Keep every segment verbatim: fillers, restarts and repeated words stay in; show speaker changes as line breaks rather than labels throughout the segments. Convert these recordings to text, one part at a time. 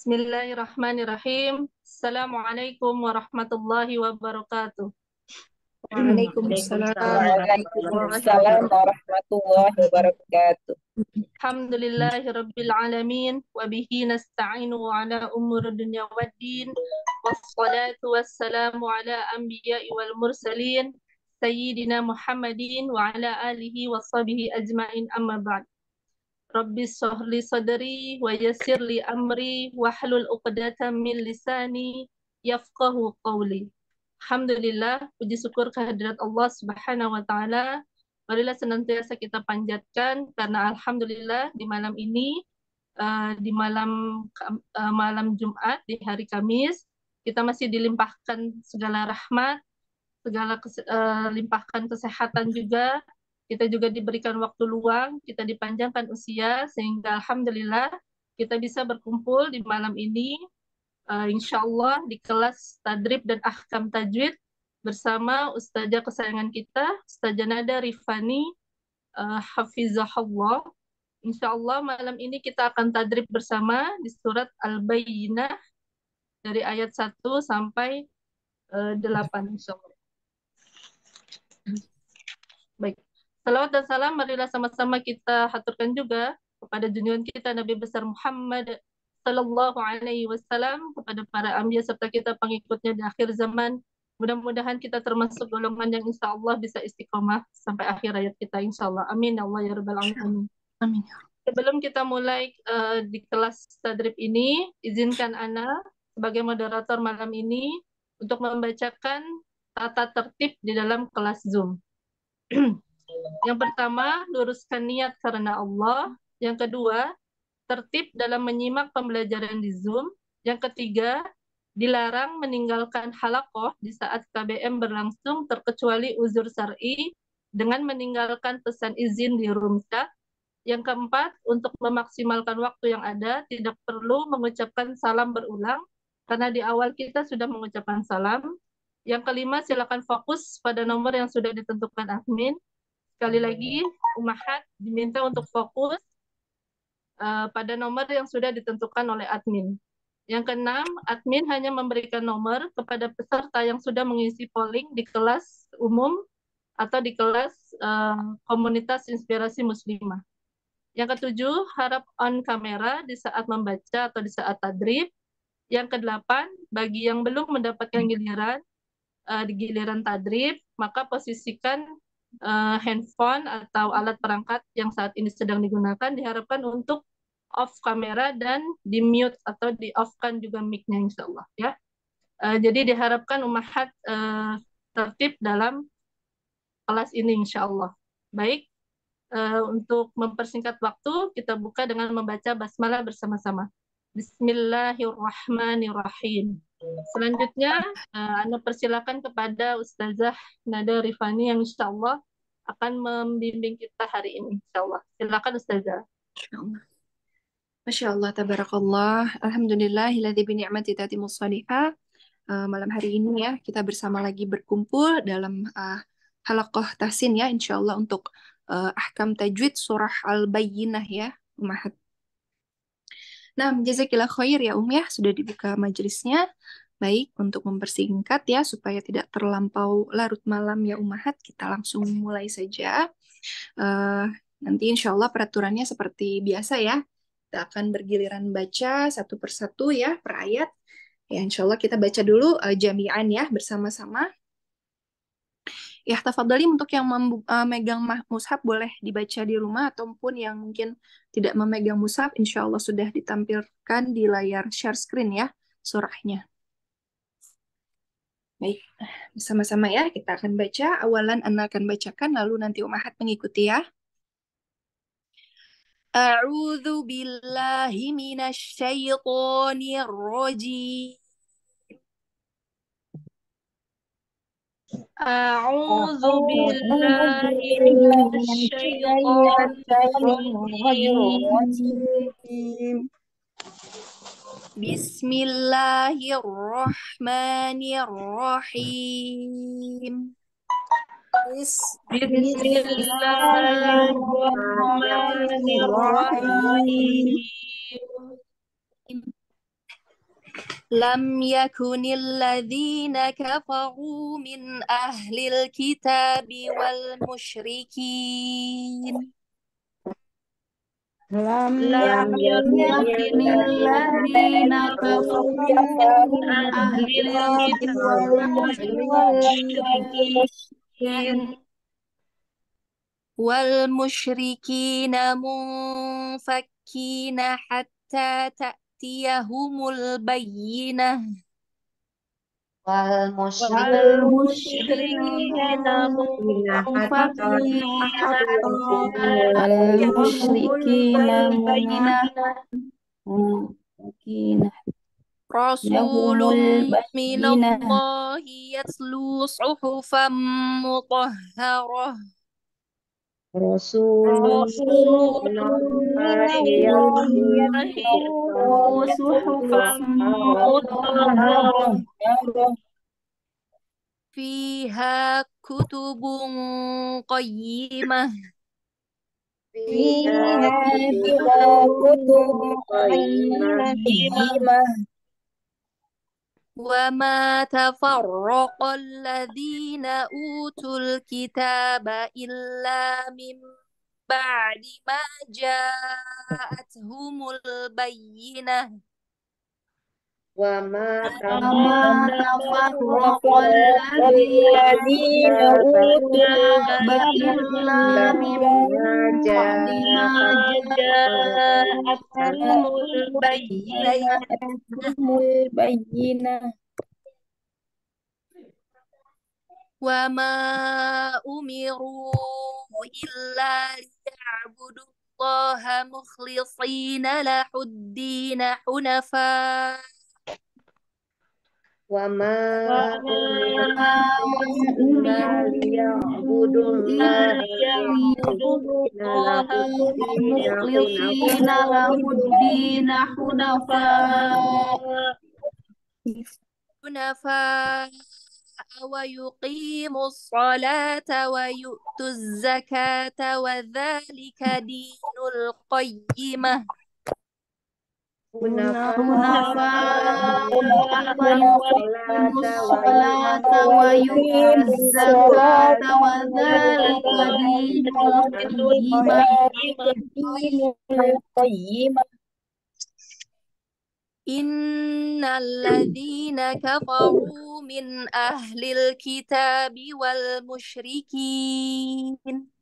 Bismillahirrahmanirrahim. Assalamualaikum warahmatullahi wabarakatuh.
Waalaikumsalam warahmatullahi
Waalaikumsalam warahmatullahi wabarakatuh.
Alhamdulillahirabbil alamin wa bihi nasta'inu ala umuri dunya waddin. Wassalatu wassalamu ala anbiya'i wal mursalin sayyidina Muhammadin wa ala alihi wa sahbihi ajmain, amma ba'd. Rabbi shrah sadri wa yassir li amri wahlul 'uqdatam min lisani yafqahu qawli. Alhamdulillah, puji syukur kehadirat Allah Subhanahu wa taala. Marilah senantiasa kita panjatkan karena alhamdulillah di malam ini uh, di malam uh, malam Jumat di hari Kamis kita masih dilimpahkan segala rahmat, segala kes, uh, limpahkan kesehatan juga. Kita juga diberikan waktu luang, kita dipanjangkan usia, sehingga alhamdulillah kita bisa berkumpul di malam ini, uh, insya Allah di kelas Tadrib dan Ahkam Tajwid bersama Ustazah kesayangan kita, Ustazah Nada Rifani, uh, Hafizahullah. Insya Allah malam ini kita akan tadrib bersama di surat Al-Bayyinah dari ayat satu sampai uh, delapan, insya Allah. Baik. Salawat dan salam marilah sama-sama kita haturkan juga kepada junjungan kita Nabi besar Muhammad sallallahu alaihi wasallam, kepada para anbiya serta kita pengikutnya di akhir zaman. Mudah-mudahan kita termasuk golongan yang insya Allah bisa istiqomah sampai akhir hayat kita, insya Allah. Amin ya Allah ya rabbal alamin.
Amin.
Sebelum kita mulai uh, di kelas tadrib ini, izinkan Ana sebagai moderator malam ini untuk membacakan tata tertib di dalam kelas Zoom. Yang pertama, luruskan niat karena Allah. Yang kedua, tertib dalam menyimak pembelajaran di Zoom. Yang ketiga, dilarang meninggalkan halakoh di saat K B M berlangsung terkecuali uzur syar'i dengan meninggalkan pesan izin di room chat. Yang keempat, untuk memaksimalkan waktu yang ada, tidak perlu mengucapkan salam berulang karena di awal kita sudah mengucapkan salam. Yang kelima, silakan fokus pada nomor yang sudah ditentukan admin. Sekali lagi, Ummahat diminta untuk fokus uh, pada nomor yang sudah ditentukan oleh admin. Yang keenam, admin hanya memberikan nomor kepada peserta yang sudah mengisi polling di kelas umum atau di kelas uh, komunitas inspirasi muslimah. Yang ketujuh, harap on kamera di saat membaca atau di saat tadrib. Yang kedelapan, bagi yang belum mendapatkan giliran uh, di giliran tadrib, maka posisikan Uh, handphone atau alat perangkat yang saat ini sedang digunakan diharapkan untuk off kamera dan di mute atau di off-kan juga mic-nya, insya Allah ya. Uh, jadi diharapkan Ummahat uh, tertib dalam kelas ini, insya Allah. Baik, uh, untuk mempersingkat waktu kita buka dengan membaca basmalah bersama-sama. Bismillahirrahmanirrahim. Selanjutnya, uh, Anda persilakan kepada Ustazah Nada Rifani yang insya Allah akan membimbing kita hari ini. Insya Allah. Silakan Ustazah.
Masya Allah. Masya Allah, tabarakallah. Alhamdulillahilladzi bi ni'mati tatimmus shalihah. Uh, malam hari ini ya, kita bersama lagi berkumpul dalam uh, halaqah tahsin ya, insya Allah untuk uh, ahkam tajwid surah Al-Bayyinah ya, Ummahat. Nah, jazakillah khair ya Um ya, sudah dibuka majelisnya. Baik, untuk mempersingkat ya, supaya tidak terlampau larut malam ya Ummahat, kita langsung mulai saja. Uh, nanti insya Allah peraturannya seperti biasa ya. Kita akan bergiliran baca satu persatu ya, per ayat. Ya, insya Allah kita baca dulu uh, jami'an ya, bersama-sama. Ya, tafadhali untuk yang memegang mushaf boleh dibaca di rumah ataupun yang mungkin tidak memegang mushaf, insya Allah sudah ditampilkan di layar share screen ya, surahnya. Baik, bersama-sama ya, kita akan baca. Awalan Ana akan bacakan, lalu nanti Ummahat mengikuti ya. A'udzu billahi minasy syaithanir rajim.
A'udzu billahi minasy syaithanir rajim.
Bismillahirrahmanirrahim.
Bismillahirrahmanirrahim.
لم يكن الذين كفروا من أهل الكتاب والمشركين
لم
لم
يكن
يكن
الذين
الذين
كفروا
كفروا
من
من
أهل
أهل
الكتاب
الكتاب والمشركين
والمشركين منفكين حتى تأتيهم البينة
والمشركين منفكين حتى
المشركين
تأتيهم البينة
منفكين
رسول
لهم
من
البينة
الله يتلو صحفا مطهرة
رسول
رسول
من
من
الله
الله
يتلو
يتلو
صحفا
صحفا مطهرة
مطهرة
فيها كتب قيمة
فيها
فيها كتب
قيمة
قيمة
وما تفرق الذين أوتوا الكتاب إلا من بعد ما جاءتهم البينة
وما
وما
تفرق
تفرق الذين
الذين أوتوا الكتاب
إلا من بعد ما جاءتهم البينة
جاءتهم البينة
وما أمروا إلا ليعبدوا الله مخلصين له الدين حنفاء
وما
وما
أمروا ليعبدوا
إلا
الله
ليعبدوا
مخلصين له
الله
الدين
مخلصين
حنفاء
له الدين حنفاء
حنفاء ويقيموا الصلاة ويؤتوا الزكاة وذلك دين القيمة
حنفاء ويقيموا الصلاة ويؤتوا
ويقيموا الصلاة
الزكاة وذلك دين القيمة
وذلك الدين القيم
إن الذين كفروا من أهل الكتاب والمشركين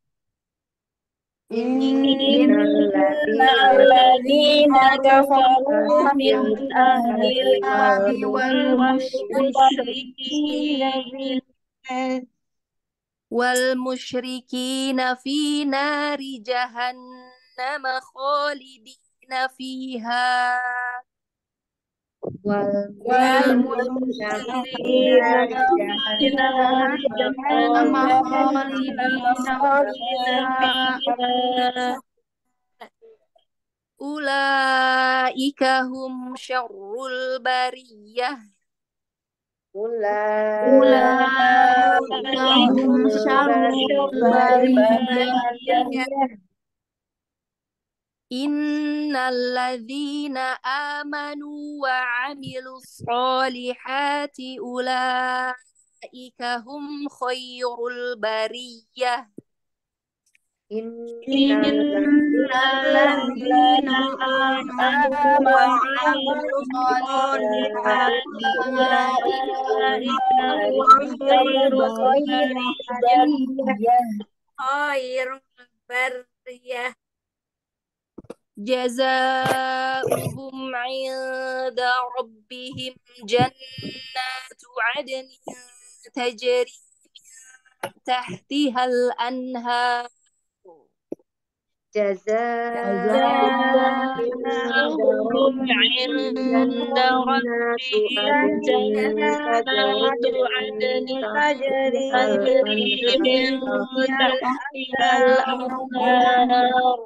إن الذين كفروا من أهل الكتاب والمشركين
والمشركين في نار جهنم خالدين فيها
والمشركين في نار جهنم خالدين فيها
أولئك هم شر البرية
أولئك هم شر البرية
إن الذين آمنوا وعملوا الصالحات أولئك هم خير البرية
إن الذين آمنوا وعملوا الصالحات أولئك هم خير البرية
خير البرية جزاؤهم عند ربهم جنات عدن تجري من تحتها الأنهار
جزاؤهم عند ربهم جنات عدن تجري من تحتها الأنهار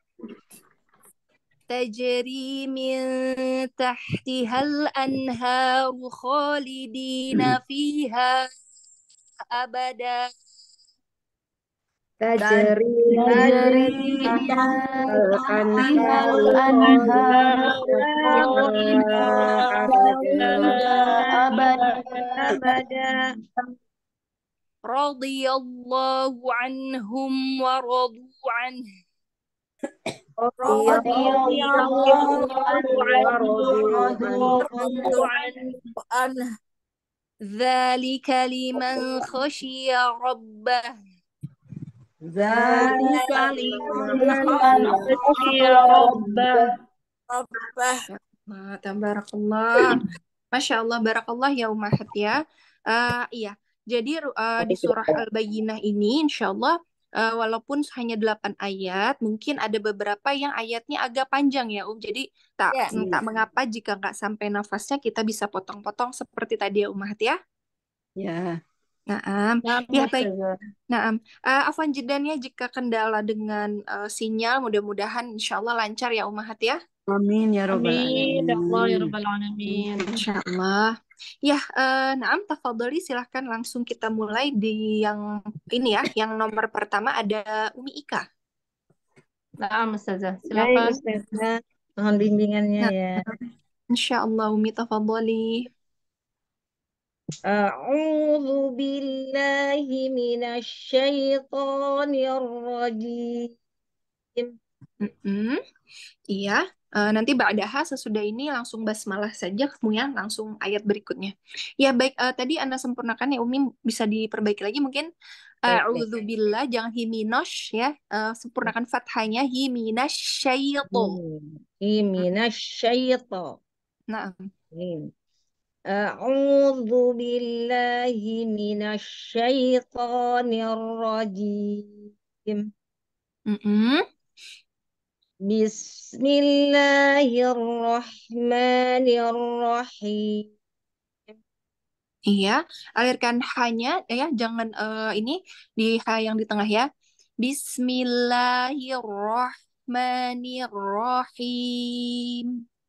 تجري من تحتها الأنهار خالدين فيها أبدا
tajri
tajri
al-anharu
al-anharu
khalidina
khalidina abada
abada
radhiyallahu anhum wa radu anhu
radhiyallahu
radhiyallahu
anhu wa radu
anhu dzalika liman khasyiya rabbah
dzalika liman khasyiya rabbah.
Nah, tabarakallah. Masya Allah, barakallah ya Umahat ya. Eh, iya, jadi eh, di surah Al-Bayyinah ini insya Allah eh, walaupun hanya delapan ayat, mungkin ada beberapa yang ayatnya agak panjang ya Um. Jadi tak,
Ya.
tak mengapa jika nggak sampai nafasnya kita bisa potong-potong seperti tadi ya Umahat ya.
Ya.
Naam.
Nah,
Ya baik.
Ustazah.
Naam. Eh, afwan jiddan ya jika kendala dengan eh, sinyal, mudah-mudahan insya Allah lancar ya Umahat ya.
Amin ya rabbal
amin ya Allah ya
alamin.
Rabbal Alamin.
Insya Allah. Ya, eh, Naam, tafadholi silahkan langsung kita mulai di yang ini ya, yang nomor pertama ada Umi Ika.
Nah, Ustazah,
Baik
silakan.
Ustazah, mohon bimbingannya
Nah,
ya.
Insya Allah Umi tafadholi.
A'udzu billahi minasy syaithanir rajim.
Mm-mm. Iya, Eh, nanti ba'daha sesudah ini langsung basmalah saja kemudian langsung ayat berikutnya. Ya baik, eh, tadi Anda sempurnakan ya Umi, bisa diperbaiki lagi mungkin.
Baik, baik.
A'udzubillah, jangan himinosh ya. Eh, sempurnakan fathahnya himinash syaitu.
Hmm. Minasy syaitan.
Nah,
A'udzu billahi minasy syaithanir rajim.
mm-mm.
Bismillahirrahmanirrahim.
Iya, alirkan hanya ya, jangan eh, ini di ha yang di tengah ya. Bismillahirrahmanirrahim.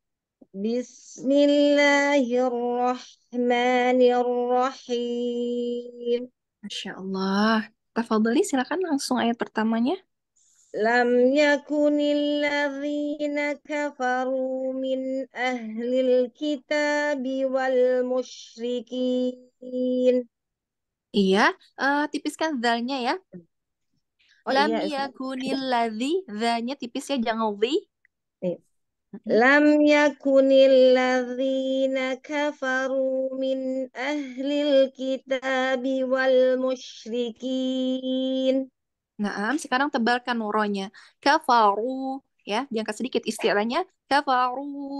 Bismillahirrahmanirrahim.
Masya Allah. Tafadhali silakan langsung ayat pertamanya.
Lam yakunil ladzina kafaru min ahlil kitabi wal musyrikin.
Iya, eh, tipiskan zalnya ya.
Oh
Lam
iya, Ustaz.
yakunil ladzi, zanya tipis ya, jangan zi.
Nih. Lam yakunil ladzina kafaru min ahlil kitabi wal musyrikin.
Nah, sekarang tebalkan ronya. Kafaru, ya, diangkat sedikit istilahnya. Kafaru.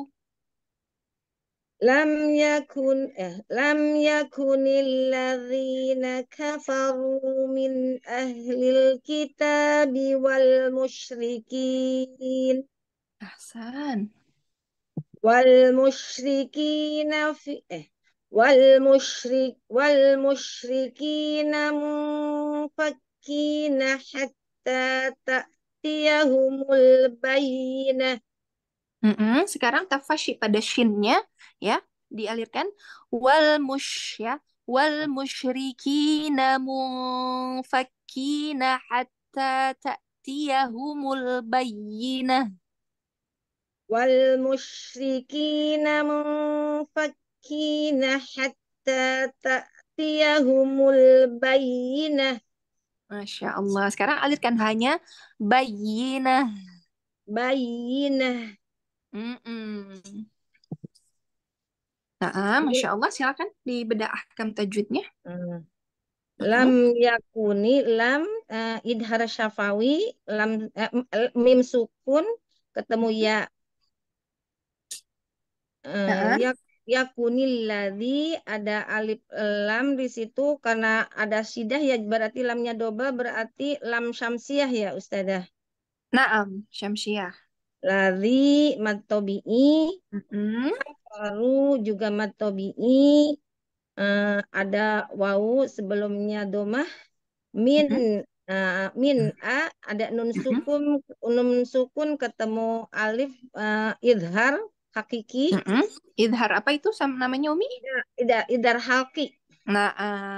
Lam yakun eh lam yakunil ladzina kafaru min ahlil kitabi wal musyrikin
Ahsan.
wal musyrikina fi eh wal musyrik wal musyrikina munfakkina hatta ta'tiyahumul bayyinah.
Mm-mm. Sekarang tafashi pada shinnya ya dialirkan wal mush ya wal musyrikina munfakkina hatta ta'tiyahumul bayyinah.
wal musyrikina munfakkina hatta ta'tiyahumul bayyinah.
Masya Allah. Sekarang alirkan hanya bayyinah.
Bayyinah.
Mm-mm. Nah, Masya Allah, silakan dibedah ahkam tajwidnya.
Hmm.
Mm-mm.
Lam yakuni lam uh, idhar syafawi lam uh, mim sukun ketemu ya. Uh,
Nah,
yak yakunil ladzi ada alif lam di situ karena ada sidah ya berarti lamnya double berarti lam syamsiah ya Ustazah.
Naam, Syamsiah.
Ladzi matobi'i
Mm-mm.
baru juga matobi'i uh, ada wawu sebelumnya domah min
Mm-mm.
uh, min a ada nun
Mm-mm.
sukun nun sukun ketemu alif uh, idhar hakiki.
Mm-mm. Idhar apa itu sama namanya Umi?
Idhar, idhar halki.
Naam.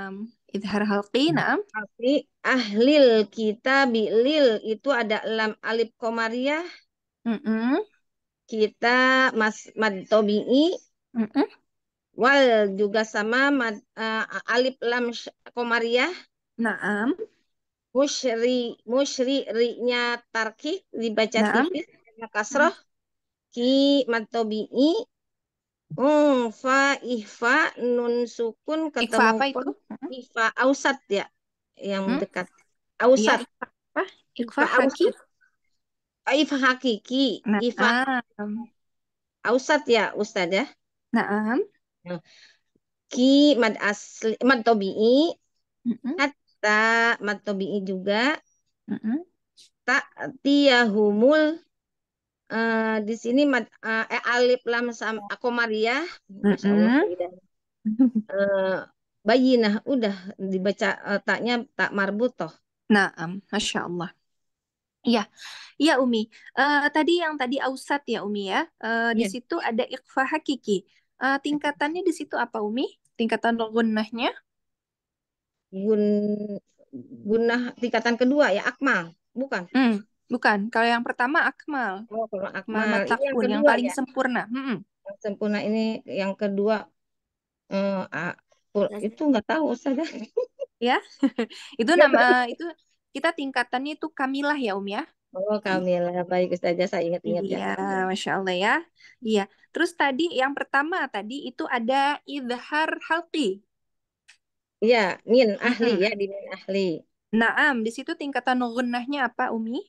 Idhar halqi, naam.
Tapi ahlil kita bilil itu ada lam alif komariah.
Mm-mm.
Kita mas mad tobi'i.
Mm-mm.
Wal juga sama mad, uh, alif lam komariah.
Naam.
Musyri musyri ri-nya tarkik dibaca
Naam.
tipis karena kasroh. Ki mad tobi'i. Hmm, fa ihfa nun sukun
Ikfa
ketemu
apa
kon
itu? Mm-mm.
ihfa ausat ya yang
Hmm?
dekat.
Iya,
Ausat.
ikfa apa? Ikfa
Ihfa
haki.
ausat. Ihfa hakiki. Ihfa
Naam.
ausat ya Ustaz ya.
Naam.
Nah, ki mad asli mad tobi'i.
Mm-mm.
Hatta mad tobi'i juga.
Mm-mm.
Tak tiyahumul. Eh, di sini mad, eh, eh, alif lam sam akomariah. Masya Allah.
Mm-mm.
Eh, bayinah udah dibaca eh, taknya tak marbutoh.
Naam, Masya Allah. Iya, iya Umi. Eh, tadi yang tadi Ausat ya Umi ya. Eh, di
Iya.
situ ada ikhfa hakiki. Eh, tingkatannya di situ apa Umi? Tingkatan gunnahnya?
Gun gunah tingkatan kedua ya akmal, bukan?
Hmm, bukan. Kalau yang pertama akmal,
Oh, kalau
akmal
akmal ini yang
matakun, yang
kedua
paling
ya.
sempurna. Hmm,
Yang sempurna ini yang kedua eh, ah, oh, itu nggak tahu Ustaz.
ya. Itu
Iya,
nama
tapi-
itu kita tingkatannya itu kamilah ya Umi ya.
Oh, Kamila. Baik Ustazah, saya ingat-ingat ya.
Iya, Masya Allah ya. Iya. Terus tadi yang pertama tadi itu ada idhar halqi.
Iya, min ahli
Mm-mm.
ya, di min ahli.
Naam, di situ tingkatan gunnahnya apa Umi?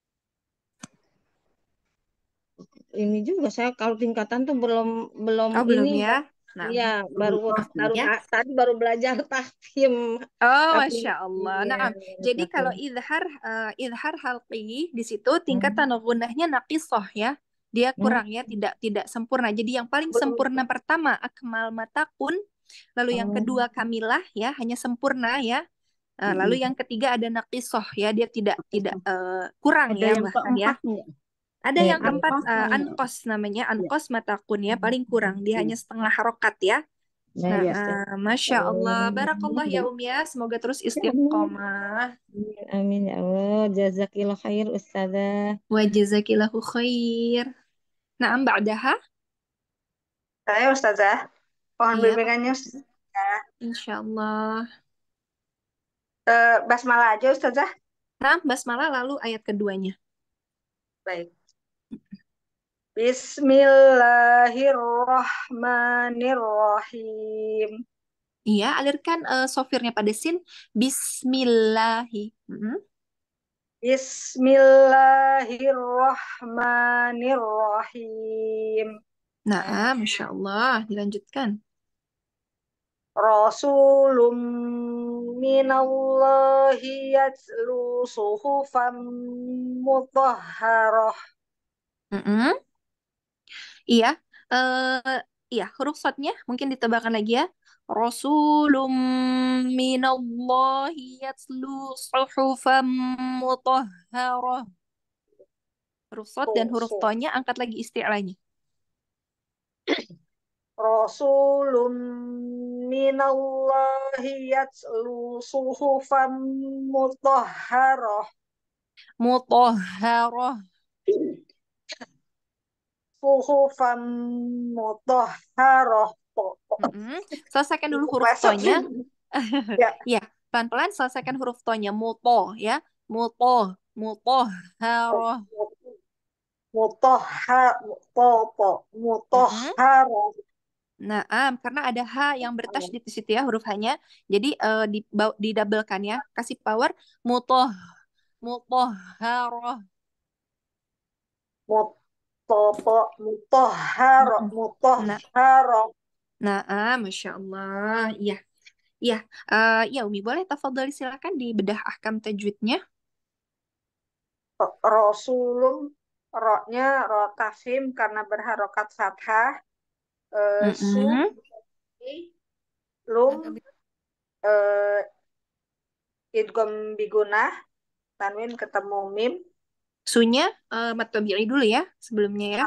Ini juga saya kalau tingkatan tuh belum belum
Oh, belum
ini
ya.
Mbak.
Nah,
Iya, baru baru
ya.
ta- tadi baru belajar tahfim
Oh,
tahfim.
Masya Allah.
Iya,
Nah,
baru
jadi
tahfim.
kalau idhar eh, idhar halqi di situ tingkatan
Hmm.
gunahnya naqisoh ya. Dia
Hmm.
kurang ya, tidak tidak sempurna. Jadi yang paling
Belum.
sempurna pertama akmal matakun, lalu yang
Oh.
kedua kamilah ya, hanya sempurna ya. Eh, lalu
Mm-mm.
yang ketiga ada naqisoh ya, dia tidak tidak eh, kurang
Ada
ya
yang
bahkan ya.
keempat nggak?
Ada
Eh,
yang
iya.
keempat
Apa
eh,
yang
ankos namanya,
ya?
ankos matakun ya, paling kurang. Dia hanya setengah harokat ya.
Nah,
Nah,
Ya.
Ustaz.
ah, Masya Allah. Barakallah ya
Oh.
Umi ya. Semoga terus
Amin.
istiqomah.
Amin ya Allah. Jazakillah khair Ustazah.
Wa jazakillahu khair. Naam ba'daha.
Saya Ustazah, mohon
Iya,
bimbingannya
tafadhol.
Ustazah.
Insyaallah.
Eh, basmalah aja Ustazah.
Nah, basmalah lalu ayat keduanya.
Baik. Bismillahirrahmanirrahim.
Iya, alirkan eh, sofirnya pada sin. Bismillahi. Mm-mm.
Bismillahirrahmanirrahim.
Nah, Masya Allah. Dilanjutkan.
Rasulun minallahi yatlu suhufan mutahharah.
Mm-mm. Iya. eh iya, huruf shadnya mungkin ditebakan lagi ya. Rasulum minallahi yatlu suhufan mutahharah. Huruf shad dan huruf
Su-
tonya angkat lagi isti'lanya.
Rasulun minallahi yatlu suhufan mutahharah.
Mutahharah.
Suhufan mutahharah.
Mm-mm. Selesaikan dulu
Itu
huruf
pleset.
tonya.
Ya,
Ya, pelan-pelan selesaikan huruf tonya. Muto ya. Muto. Mutahharah.
mutahhar mutopo
Mm-mm.
mutahharah.
Nah, am, karena ada H yang bertasydid di situ ya huruf H-nya. Jadi eh, di didabelkan ya. Kasih power mutoh mutahharah.
Mutopo mutahharah
Mm-mm. Nah,
mutahharah.
nah, ah, Masya Allah. Iya, iya. Eh, ya Umi, boleh tafadhali silakan dibedah ahkam tajwidnya.
Rasulum roknya ro tafhim karena berharokat fathah. Eh, su
Mm-mm.
lum eh, idgham bigunah tanwin ketemu mim.
Sunya eh, mat tabi'i dulu ya sebelumnya ya.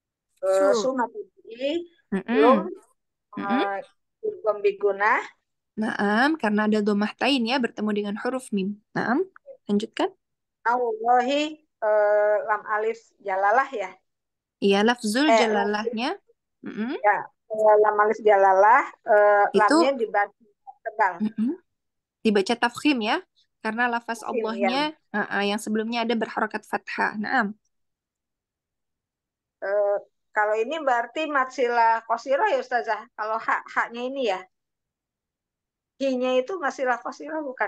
Eh,
Su.
su mati lum
Mm-mm. Mm-mm.
eh, idgham bigunah
Naam, karena ada domahtain ya bertemu dengan huruf mim. Naam, lanjutkan.
Nawallahi eh, lam alif jalalah ya.
Iya, lafzul
Eh, lam,
jalalahnya. Mm-mm.
ya, eh, lam alif jalalah, eh,
Itu
lamnya dibaca tebal.
mm-mm, dibaca tafkhim ya. Karena lafaz
Mungkin ya.
Allahnya uh, uh, yang sebelumnya ada berharokat fathah. Naam.
Eh, kalau ini berarti matsilah kosiro ya Ustazah. Kalau hak haknya ini ya. Hi-nya itu matsilah kosiro bukan?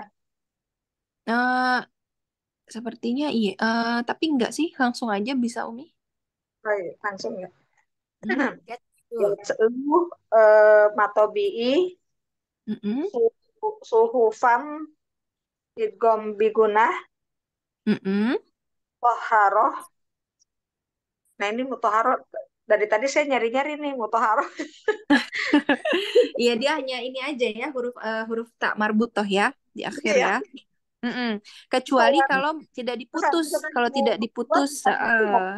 Eh, sepertinya iya. Eh, tapi enggak sih, langsung aja bisa Umi.
Oh, iya, langsung ya.
Hmm.
Ya,
Ya,
betul.
seluruh eh, matobi'i
Mm-mm.
suhu, suhu fam idgom bigunah
Mm-mm.
toharoh. Nah ini mutoharoh. Dari tadi saya nyari-nyari nih mutoharoh.
Iya, dia hanya ini aja ya, huruf eh, huruf tak marbutoh ya di akhir
Iya.
ya. Mm-mm. Kecuali kalau tidak diputus. Kalau tidak diputus, eh,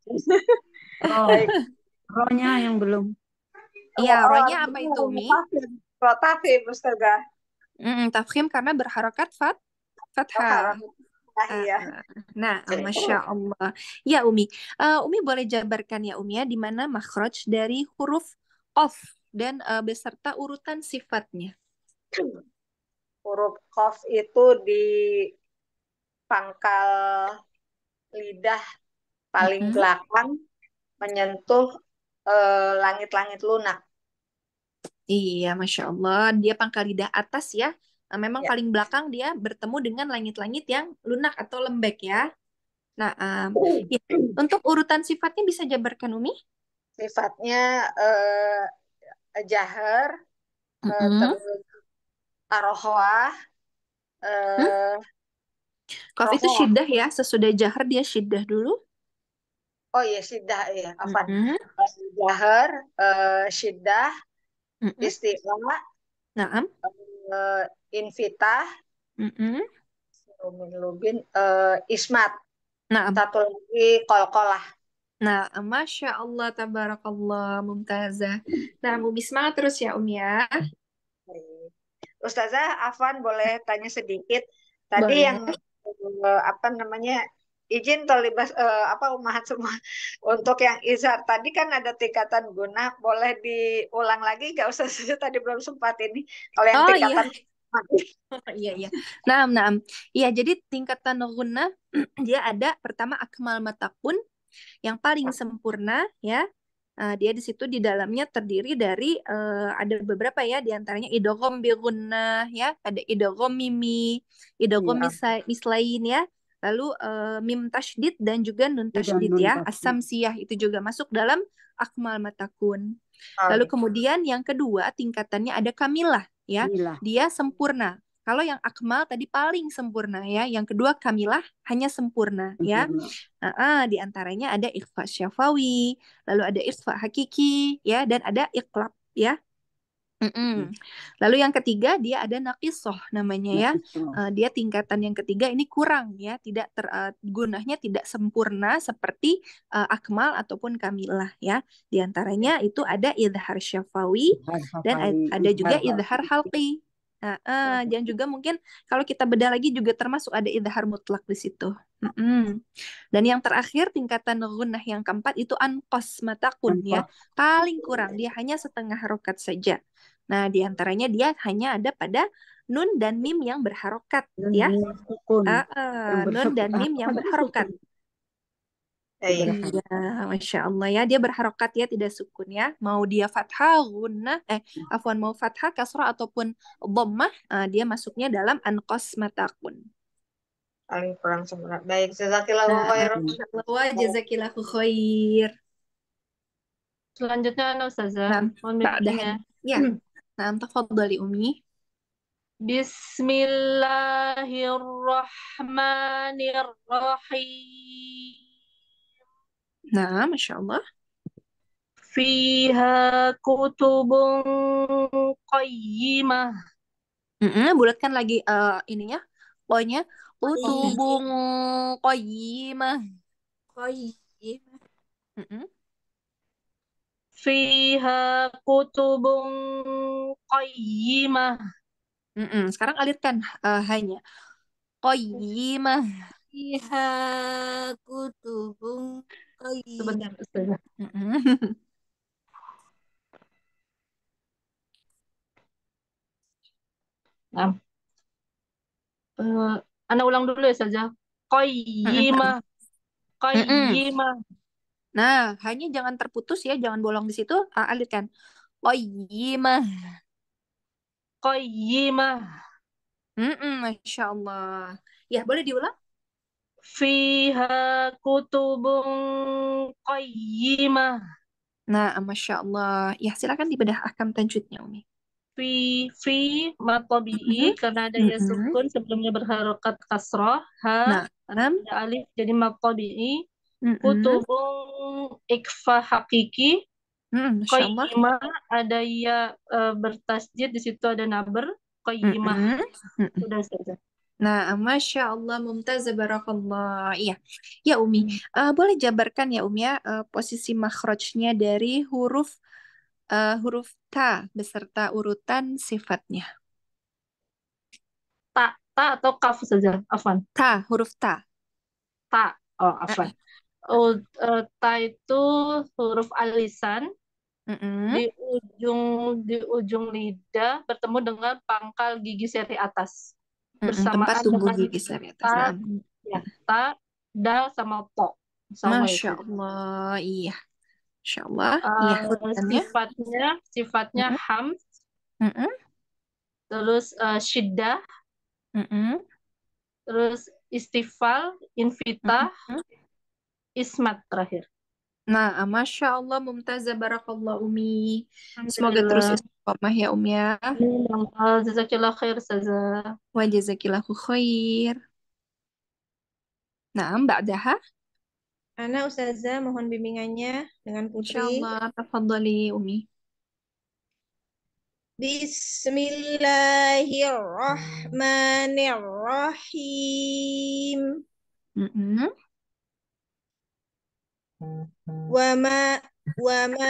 Oh,
Baik.
rohnya yang belum.
iya,
Oh, oh,
rohnya apa itu, Umi?
rotasi Ustazah.
Mm-mm, tafkhim karena berharokat fat, fathah.
Toharoh. Nah,
Ah,
iya.
ah. Nah, Masya Allah. Ya, Umi. Eh, Umi boleh jabarkan ya, Umi ya, di mana makhraj dari huruf qaf dan eh, beserta urutan sifatnya.
Huruf qaf itu di pangkal lidah paling
Mm-mm.
belakang menyentuh eh, langit-langit lunak.
Iya, Masya Allah. Dia pangkal lidah atas ya. Eh, Memang
Ya.
paling belakang dia bertemu dengan langit-langit yang lunak atau lembek ya. Nah, em, ya. Untuk urutan sifatnya bisa jabarkan, Umi?
Sifatnya eh, jahar, eh,
Mm-mm.
terus arohwah,
Hmm?
eh,
Qaf itu
rohwah.
syiddah ya. Sesudah jahar dia syiddah dulu.
Oh iya, syiddah ya, afan.
Mm-mm.
Jahar, eh, syiddah,
Mm-mm.
istiqla,
Naam.
eh, infitah,
Mm-mm.
lumin lubin, eh, ismat.
Naam.
Satu lagi kolkolah.
Nah, Masya Allah, tabarakallah, mumtazah. Nah, Umi semangat terus ya, Umi ya.
Ustazah, Afwan boleh tanya sedikit. Tadi
Boleh.
yang eh, apa namanya izin terlibat eh, apa umahat semua untuk yang izhar tadi kan ada tingkatan guna, boleh diulang lagi nggak Ustazah? Tadi belum sempat ini. Kalau yang
Oh iya,
tingkatan
iya, iya. Nah, nah. Iya, jadi tingkatan gunnah dia ada pertama akmal matakun yang paling sempurna ya. Uh, dia di situ di dalamnya terdiri dari uh, ada beberapa ya di antaranya idgham bi gunnah ya, ada idgham mimi, idgham
Iya.
misai- mislain ya. Lalu uh, mim tasydid dan juga nun
Tidak
tasydid
nun
ya.
tasydid.
As-samsiyah itu juga masuk dalam akmal matakun.
Oh,
Lalu
gitu.
kemudian yang kedua tingkatannya ada kamilah ya.
Inilah.
Dia sempurna. Kalau yang akmal tadi paling sempurna ya. Yang kedua kamilah hanya sempurna ya.
Sempurna.
Nah, ah, di antaranya ada ikhfa syafawi, lalu ada ikhfa hakiki ya dan ada iqlab ya. Mm-mm. Lalu yang ketiga dia ada naqisoh namanya ya.
Nakisah.
Eh, dia tingkatan yang ketiga ini kurang ya, tidak ter, eh, gunahnya tidak sempurna seperti eh, akmal ataupun kamilah ya. Di antaranya itu ada idhar syafawi
Izhar
dan a-
safari,
ada juga
izhar
idhar
halqi.
halqi. Nah, eh, dan juga mungkin kalau kita bedah lagi juga termasuk ada idhar mutlak di situ. Mm-mm. Dan yang terakhir tingkatan gunnah yang keempat itu anqas matakun ya,
Anqas.
paling kurang dia hanya setengah harokat saja. Nah, di antaranya dia hanya ada pada nun dan mim yang berharokat
Nun
ya.
mim sukun.
Ah,
Yang
ah, nun
bersukun.
dan mim yang
Apa
berharokat.
sukun?
Ya, iya.
Iya, Masya Allah ya. Dia berharokat ya, tidak sukun ya. Mau dia fathah, gunnah, eh, afwan, mau fathah, kasrah, ataupun dhammah, ah, dia masuknya dalam anqas matakun.
Paling kurang sempurna. Baik, jazakillahu
Nah,
khairan.
Masya Allah, wa jazakillahu khair.
Selanjutnya Ana Ustazah,
Nah,
mohon
ba'dahan.
bimbingannya.
Ya, nah, tafadhali Umi.
Bismillahirrahmanirrahim.
Nah, Masya Allah.
Fiha kutubun qayyimah.
Mm-mm, bulatkan lagi eh, ininya, pokoknya utubung qayyimah.
Qayyimah.
Mm-mm.
Fiha kutubun qayyimah.
Mm-mm. Sekarang alirkan eh, hanya. Qayyimah.
Fiha kutubun qayyim.
Sebentar, Ustazah.
Mm-mm.
Nah, eh, Ana ulang dulu ya saja. Qayyimah,
Mm-mm.
qayyimah,
Nah, hanya jangan terputus ya, jangan bolong di situ. Ah, alirkan. Qayyimah.
qayyimah.
Mm-mm, Masya Allah. Ya, boleh diulang?
Fiha kutubun qayyimah.
Nah, Masya Allah. Ya, silakan dibedah ahkam tajwidnya, Umi.
Fi, fi, mad tabi'i,
Mm-mm.
karena ada ya
Mm-mm.
sukun sebelumnya berharokat kasroh. Ha,
Nah, enam.
ada alif jadi mad tabi'i.
Mm-mm.
Kutubun ikfa hakiki.
Mm, Masya Allah.
Qayyimah ada ya eh, bertasjid, di situ ada naber. Qayyimah.
Mm-mm. Mm-mm.
Sudah saja.
Nah, Masya Allah, Mumtazah, Barakallah. Iya, ya Umi.
Hmm.
Eh, boleh jabarkan ya Umi ya, eh, posisi makhrajnya dari huruf eh, huruf ta beserta urutan sifatnya.
Ta, ta atau kaf saja. Afwan.
Ta, huruf ta.
Ta. Oh,
Eh,
afwan. Oh, eh, ta itu huruf alisan
mm-mm.
di ujung di ujung lidah bertemu dengan pangkal gigi seri atas
Mm-mm. Tempat
bersamaan
tumbuh
dengan
gigi seri atas.
ta,
Nah,
ya, ta, dal sama to sama ya
Masya
saja.
Allah, iya. Masya Allah, iya
Eh,
urutannya.
sifatnya sifatnya
Mm-mm.
hams,
Mm-mm.
terus eh, syiddah,
Mm-mm.
terus istifal, invitah,
Mm-mm.
ismat terakhir.
Nah, Masya Allah, Mumtazah, Barakallah Umi. Semoga terus
Alhamdulillah.
istiqomah ya Umi ya.
Amin. Eh, Jazakillah khair Saza.
Wa jazakillahu khair. Nah, ba'daha.
Ana Ustazah mohon bimbingannya dengan
Insya
Putri.
Allah, tafadhali Umi.
Bismillahirrahmanirrahim.
Mm-mm.
Wa ma wa ma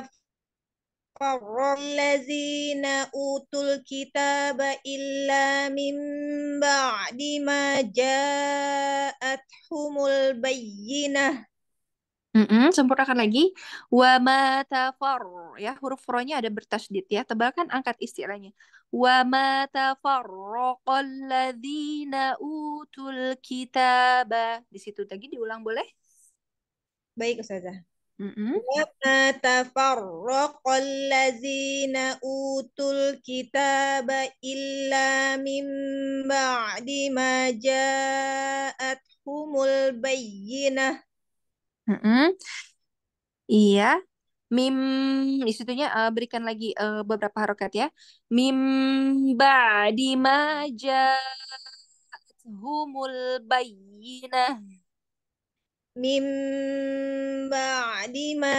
tafarrallazina utul kitaba illa min ba'di ma ja'athumul bayyinah.
Mm-mm, sempurnakan lagi. Wa ma tafar. Ya, huruf ro-nya ada bertasydid ya. Tebalkan angkat istilahnya. Wa ma tafarraqal ladzina utul kitaba. Di situ lagi diulang boleh?
Baik Ustazah.
Mm-mm.
Wa ma tafarraqal ladzina utul kitaba illa min ba'di ma ja'athumul bayyinah.
Mm-mm. Iya. Mim di situnya eh, berikan lagi eh, beberapa harokat ya. Mim ba'di ma ja'athumul bayyinah.
Mim ba'di ma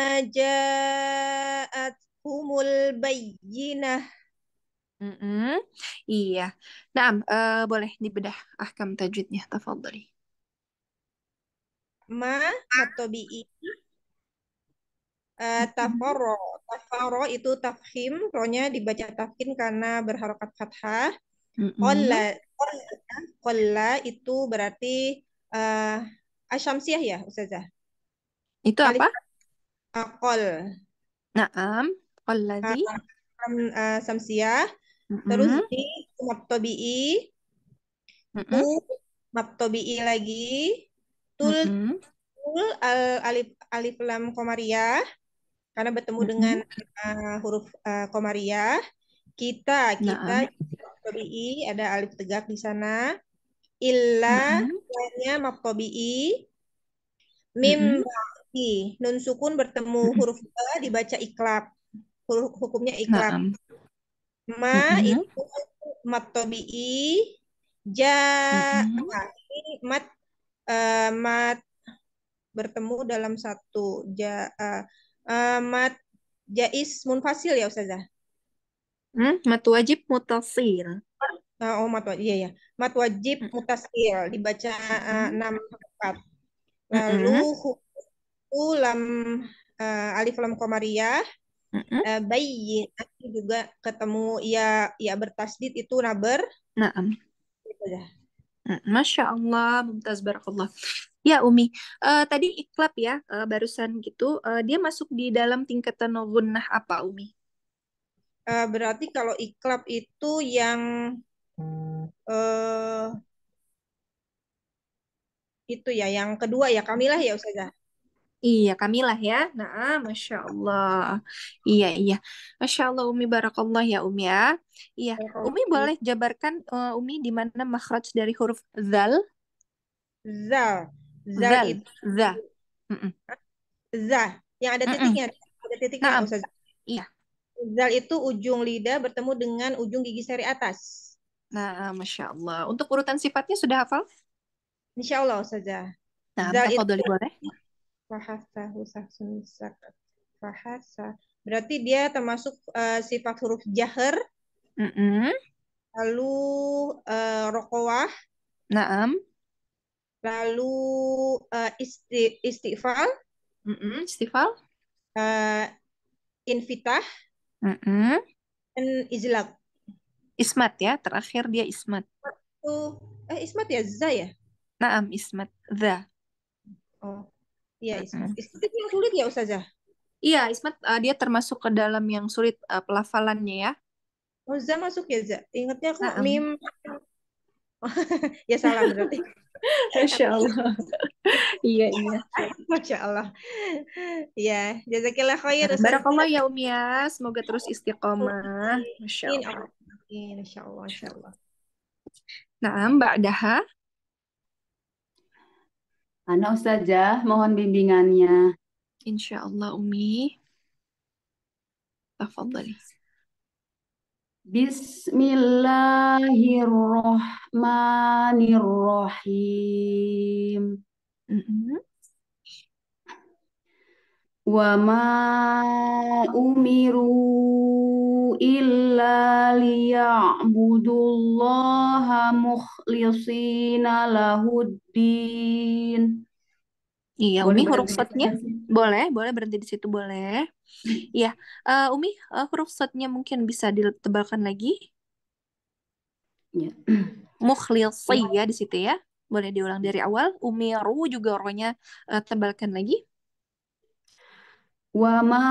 ja'athumul bayyinah.
Mm-mm. Iya. Nah, eh, boleh dibedah ahkam tajwidnya. Tafadhali.
Ma matobi'i uh,
Mm-mm.
tafaro. Tafaro itu tafkhim, rohnya dibaca tafkhim karena berharokat fathah.
Mm-mm.
Qalla, qalla, qalla itu berarti uh, asyamsiah ya, Ustazah.
Itu
Alif
apa?
aqol.
Naam. Qalladzi.
Uh, uh, samsiah. Terus
Mm-mm.
di matobi'i,
Mm-mm.
u matobi'i lagi. Tul
Mm-mm.
tul al, alif alif lam komariah karena bertemu dengan
Mm-mm.
uh, huruf uh, komariah. Kita kita
Naam.
matobi'i ada alif tegak di sana. Illa
Naam.
nya matobi'i. Mim
Mm-mm.
ba'di. Nun sukun bertemu
Mm-mm.
huruf ba dibaca iklab. Huruf hukumnya iklab.
Naam.
Ma
Mm-mm.
itu matobi'i. Ja
Mm-mm.
ah, ini mat uh, mat bertemu dalam satu ja uh, uh, mat jais munfasil ya Ustazah.
Hmm, mat wajib mutasil.
Uh, oh mat wajib iya ya. Mat wajib
Mm-mm.
mutasil dibaca uh,
Mm-mm.
enam tempat. Lalu
Mm-mm.
hukum lam uh, alif lam komariah
Mm-mm.
Eh, bayyinati juga ketemu ya ya bertasdid itu naber.
Naam.
Gitu ya.
Mm, Masya Allah, Mumtaz Barakallah. Ya Umi, Eh, tadi iklab ya, eh, barusan gitu, eh, dia masuk di dalam tingkatan gunnah apa Umi?
Eh, berarti kalau iklab itu yang eh itu ya yang kedua ya kamilah ya Ustazah.
Iya, Kamilah ya. Nah, Masya Allah. Iya, iya. Masya Allah, Umi Barakallah ya, Umi ya. Iya, Umi boleh jabarkan eh, Umi di mana makhraj dari huruf zal?
Zal. Zal
Zal,
itu
za. Mm-mm.
za yang ada
Mm-mm.
titiknya, ada titiknya
Naam.
Ustazah.
Iya.
Zal itu ujung lidah bertemu dengan ujung gigi seri atas.
Nah, Masya Allah. Untuk urutan sifatnya sudah hafal?
Insya Allah Ustazah.
Nah,
Zal itu
tafadholi boleh.
fahasa husahsun sakat. Fahasa. Berarti dia termasuk eh, sifat huruf jahar,
Mm-mm.
lalu eh, rokowah,
Naam.
lalu eh, isti, istifal,
Mm-mm. Istifal.
eh, infitah,
Mm-mm.
dan izlaq.
Ismat ya, terakhir dia ismat.
Tuh, eh ismat ya, za ya?
Naam, ismat. Za.
Oh, iya ismat.
Mm-mm.
Ismat itu yang sulit ya Ustazah?
Iya, ismat eh, dia termasuk ke dalam yang sulit eh, pelafalannya ya.
Oh, za masuk ya za? Ingatnya kok
Naam.
mim. Ya salah berarti.
Masya Allah. Iya, iya.
Masya Allah. Ya, jazakillah khair
Nah,
Ustazah.
barakallah ya Umi ya. Semoga terus istiqomah. Masya
Amin.
Allah.
Amin. Insya Allah. Insya Allah.
Nah, Ba'daha.
Ana Ustazah, mohon bimbingannya.
Insya Allah Umi. Tafadhali.
Bismillahirrahmanirrahim.
Mm-mm.
Wa ma umiru illa liya'budullaha mukhlishina lahuddin.
Iya,
Boleh
Umi huruf
berhenti di
shotnya
sana sih?
boleh, boleh berhenti di situ boleh. Iya, Eh, Umi eh, huruf shotnya mungkin bisa ditebalkan lagi.
Ya.
Mukhlisi ya di situ ya. Boleh diulang dari awal. Umiru juga rohnya eh, tebalkan lagi.
Wa ma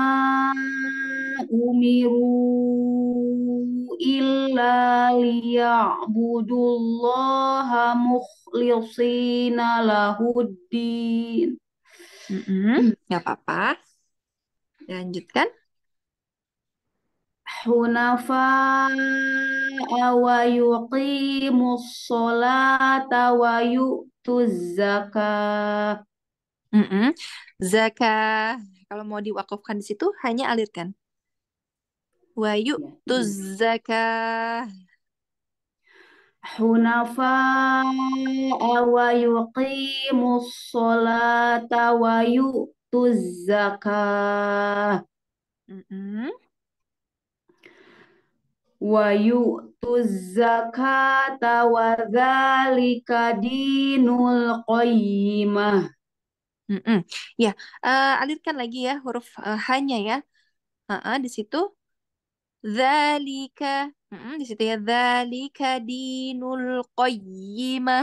umiru illa liya'budullaha mukhlishina lahuddin.
Mm-mm. Nggak apa-apa. Lanjutkan.
Hunafa'a wa yuqimus sholata wa yu'tuz zakah.
Mm-mm. Zakah. Kalau mau diwakafkan di situ hanya alirkan. Wa
Ya,
yu'tuz zakah.
Hunafa'a wa yuqimus sholata wa yu'tuz zakah
Mm-mm.
wa yu'tuz zakata wa dzalika dinul qayyimah.
Mm-mm. Ya, eh, alirkan lagi ya huruf eh, hanya ya. Ha-ha, di situ Zalika. Mm-mm, di situ ya. Zalika dinul qayyimah.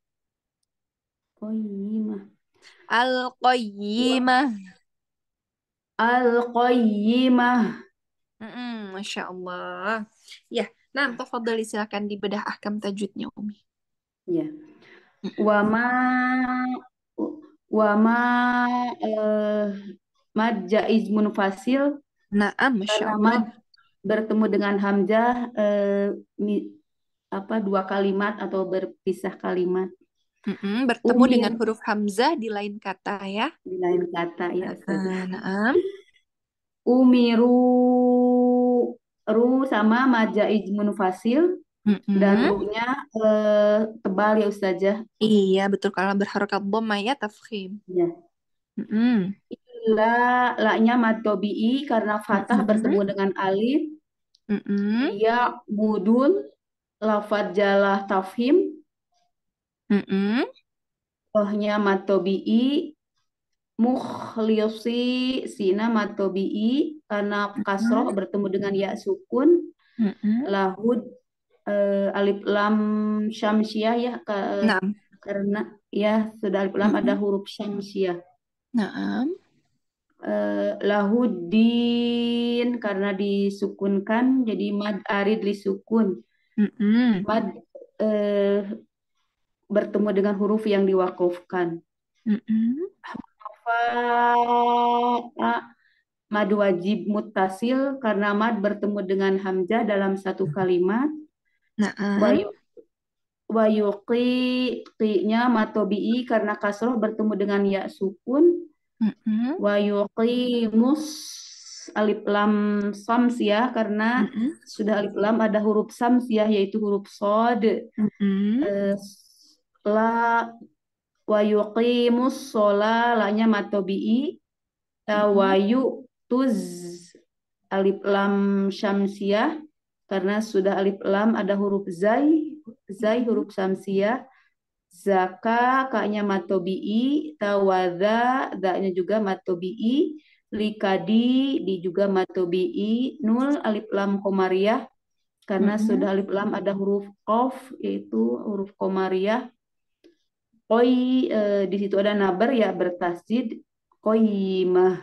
Qayyimah.
Al-qayyimah.
Al-qayyimah.
Mm-mm, Masya Allah. Ya, nah, tafadhali silakan dibedah ahkam tajwidnya, Umi.
Ya.
Mm-mm.
Wa ma wa ma eh, mad jaiz munfasil
Naam, Masya
karena
Allah.
mad bertemu dengan hamzah eh, mi- apa dua kalimat atau berpisah kalimat.
Mm-mm, bertemu
Umir
dengan huruf hamzah di lain kata ya.
di lain kata ya Ustazah.
Ah, naam.
Umiru ru sama mad jaiz munfasil dan
Mm-mm.
ru-nya eh, tebal ya Ustazah.
Iya, betul. Kalau berharokat dhamma ya, tafkhim.
Ya.
Mm-mm.
La la-nya mad tobi'i karena fathah
Mm-mm.
bertemu dengan alif.
Mm-mm.
Dia budul lafadz jalah tafhim
Mm-mm.
rohnya mad tobi'i Mukhlisi sina matobi'i karena kasroh
Mm-mm.
bertemu dengan ya sukun.
Mm-mm.
Lahud eh, alif lam syamsiah ya ka-
Naam.
karena ya sudah alif lam ada
Mm-mm.
huruf syamsiah.
Naam.
Eh, lahudin karena disukunkan jadi mad arid lisukun.
Mm-mm.
Mad eh, bertemu dengan huruf yang diwakufkan.
Mm-mm.
Fa mad wajib muttasil karena mad bertemu dengan hamzah dalam satu kalimat.
Naam.
Wayu wayuqi qi-nya matobi'i karena kasroh bertemu dengan ya sukun.
Mm-mm.
Wayuqimus alif lam samsiah karena
Mm-mm.
sudah alif lam ada huruf samsiah yaitu huruf sod.
Mm-mm.
Eh, la wayuqimus sola la-nya matobi'i.
Mm-mm.
Wayu tuz alif lam syamsiah karena sudah alif lam ada huruf zai, zai
Mm-mm.
huruf syamsiah. Zaka kaknya matobi'i, tawadha da-nya juga matobi'i, likadi di juga matobi'i, nul alif lam komariah karena
Mm-mm.
sudah alif lam ada huruf qaf yaitu huruf komariah. Koi eh, di situ ada nabar ya bertasjid qaimah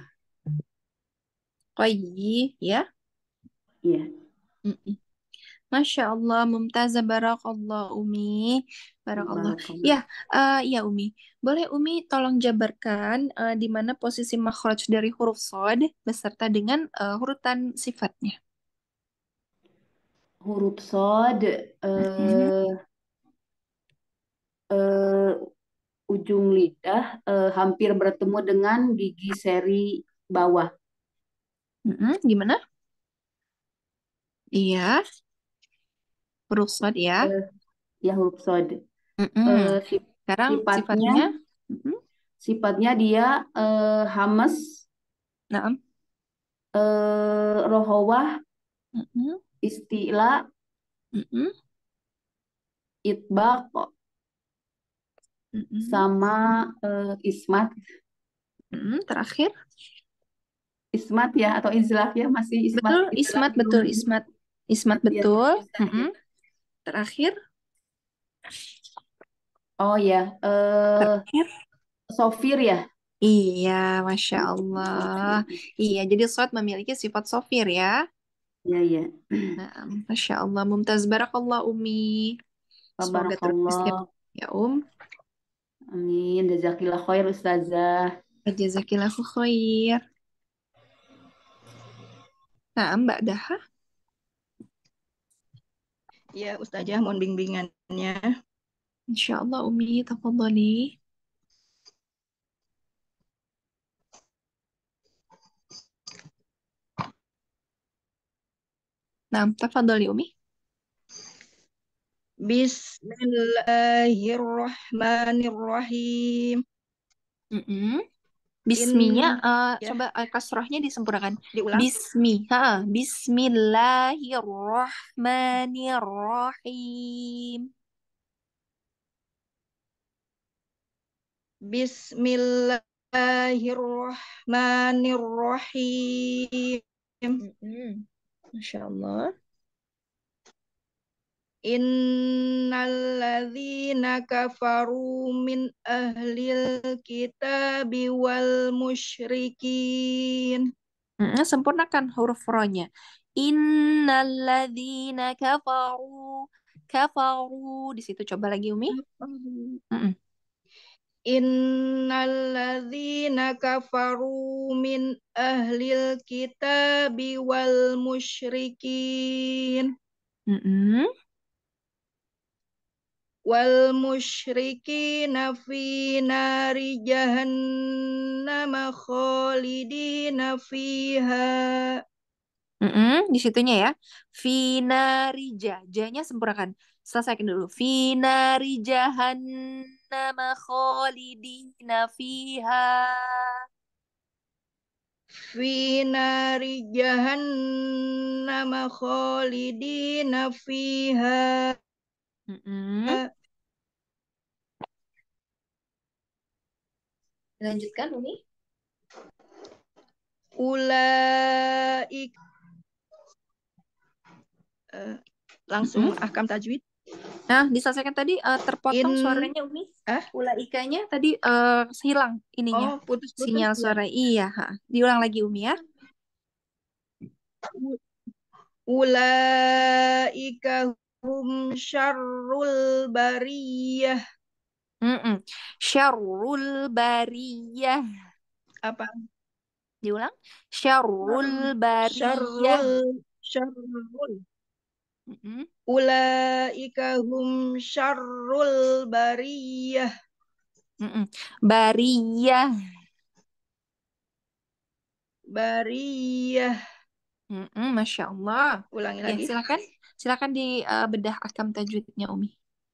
Qayyi, ya.
ya.
Mm-mm. Masya Allah, Mumtazah, Barakallah, Umi. Barakallah.
Barakallah.
Ya, eh, ya Umi. Boleh Umi tolong jabarkan eh, di mana posisi makhraj dari huruf sod beserta dengan eh, urutan sifatnya.
Huruf sod
Mm-mm.
eh, eh, ujung lidah eh, hampir bertemu dengan gigi seri bawah.
Mm-mm. Gimana? Iya, huruf sod ya.
Eh, ya huruf sod. Eh,
Mm-mm.
sif-
Sekarang
sifatnya
sifatnya. Mm-mm.
sifatnya dia eh, hamas,
Naam.
eh, rohowah,
Mm-mm.
istila,
Mm-mm.
itbaq,
Mm-mm.
sama eh, ismat.
Mm-mm. Terakhir.
Ismat ya atau izlaf ya masih ismat
Betul,
izlaf
ismat,
belum
betul, ismat. Ismat,
ya
betul.
bisa ya.
Mm-mm. Terakhir.
Oh ya, eh
Terakhir.
sofir ya.
Iya, Masya Allah.
Sofir.
Iya, jadi sod memiliki sifat sofir ya.
Ya ya.
Nah, Masya Allah. Mumtaz, Barakallah, Umi. Semoga terus
Tabarakallah.
istiqomah ya, Um.
Amin. Jazakillah khair Ustazah.
Jazakillahu khair. Nah, Mbak Daha.
Ya, Ustazah, mohon bimbingannya.
Insya Allah, Umi. Tafadhali. Nah, tafadhali, Umi.
Bismillahirrahmanirrahim.
Mm-mm. Bisminya,
In
eh,
ya,
coba eh, kasrohnya disempurnakan.
diulang.
Bismi, ha, Bismillahirrahmanirrahim.
Bismillahirrahmanirrahim.
Mm-mm. Masya Allah.
Innalladzina kafaru min ahlil kitabi wal musyrikin.
Mm-mm, sempurnakan huruf ro-nya. Innalladzina kafaru. Kafaru. Di situ coba lagi, Umi. Mm-mm.
Innalladzina kafaru min ahlil kitabi wal musyrikin.
Mm-mm.
Wal musyrikina fi nari jahannama khalidina fiha.
Mm-mm, di situnya ya. Finarija. J-nya sempurnakan. Selesaikan dulu. Finari jahannama khalidina fiha.
Fi nari jahannama khalidina fiha.
Mm-mm. Lanjutkan, Umi.
ulaik eh, langsung
Mm-mm.
ahkam tajwid.
Nah, diselesaikan tadi eh, terpotong
In
suaranya Umi.
ah
Ulaikanya tadi eh, hilang ininya.
oh putus-putus
Sinyal
ya.
suara. Iya, ha. Diulang lagi Umi ya.
U- Ulaika hum syarrul bariyah.
Mm-mm. Syarrul bariyah.
Apa?
Diulang. Syarrul bariyah.
Syarrul syarrul
Mm-mm.
Ulaika hum syarrul bariyah.
Mm-mm. Bariyah.
Bariyah.
Mm-mm. Masya Allah.
Ulangi
Ya,
lagi.
silakan. Silakan di eh, bedah ahkam tajwidnya Umi.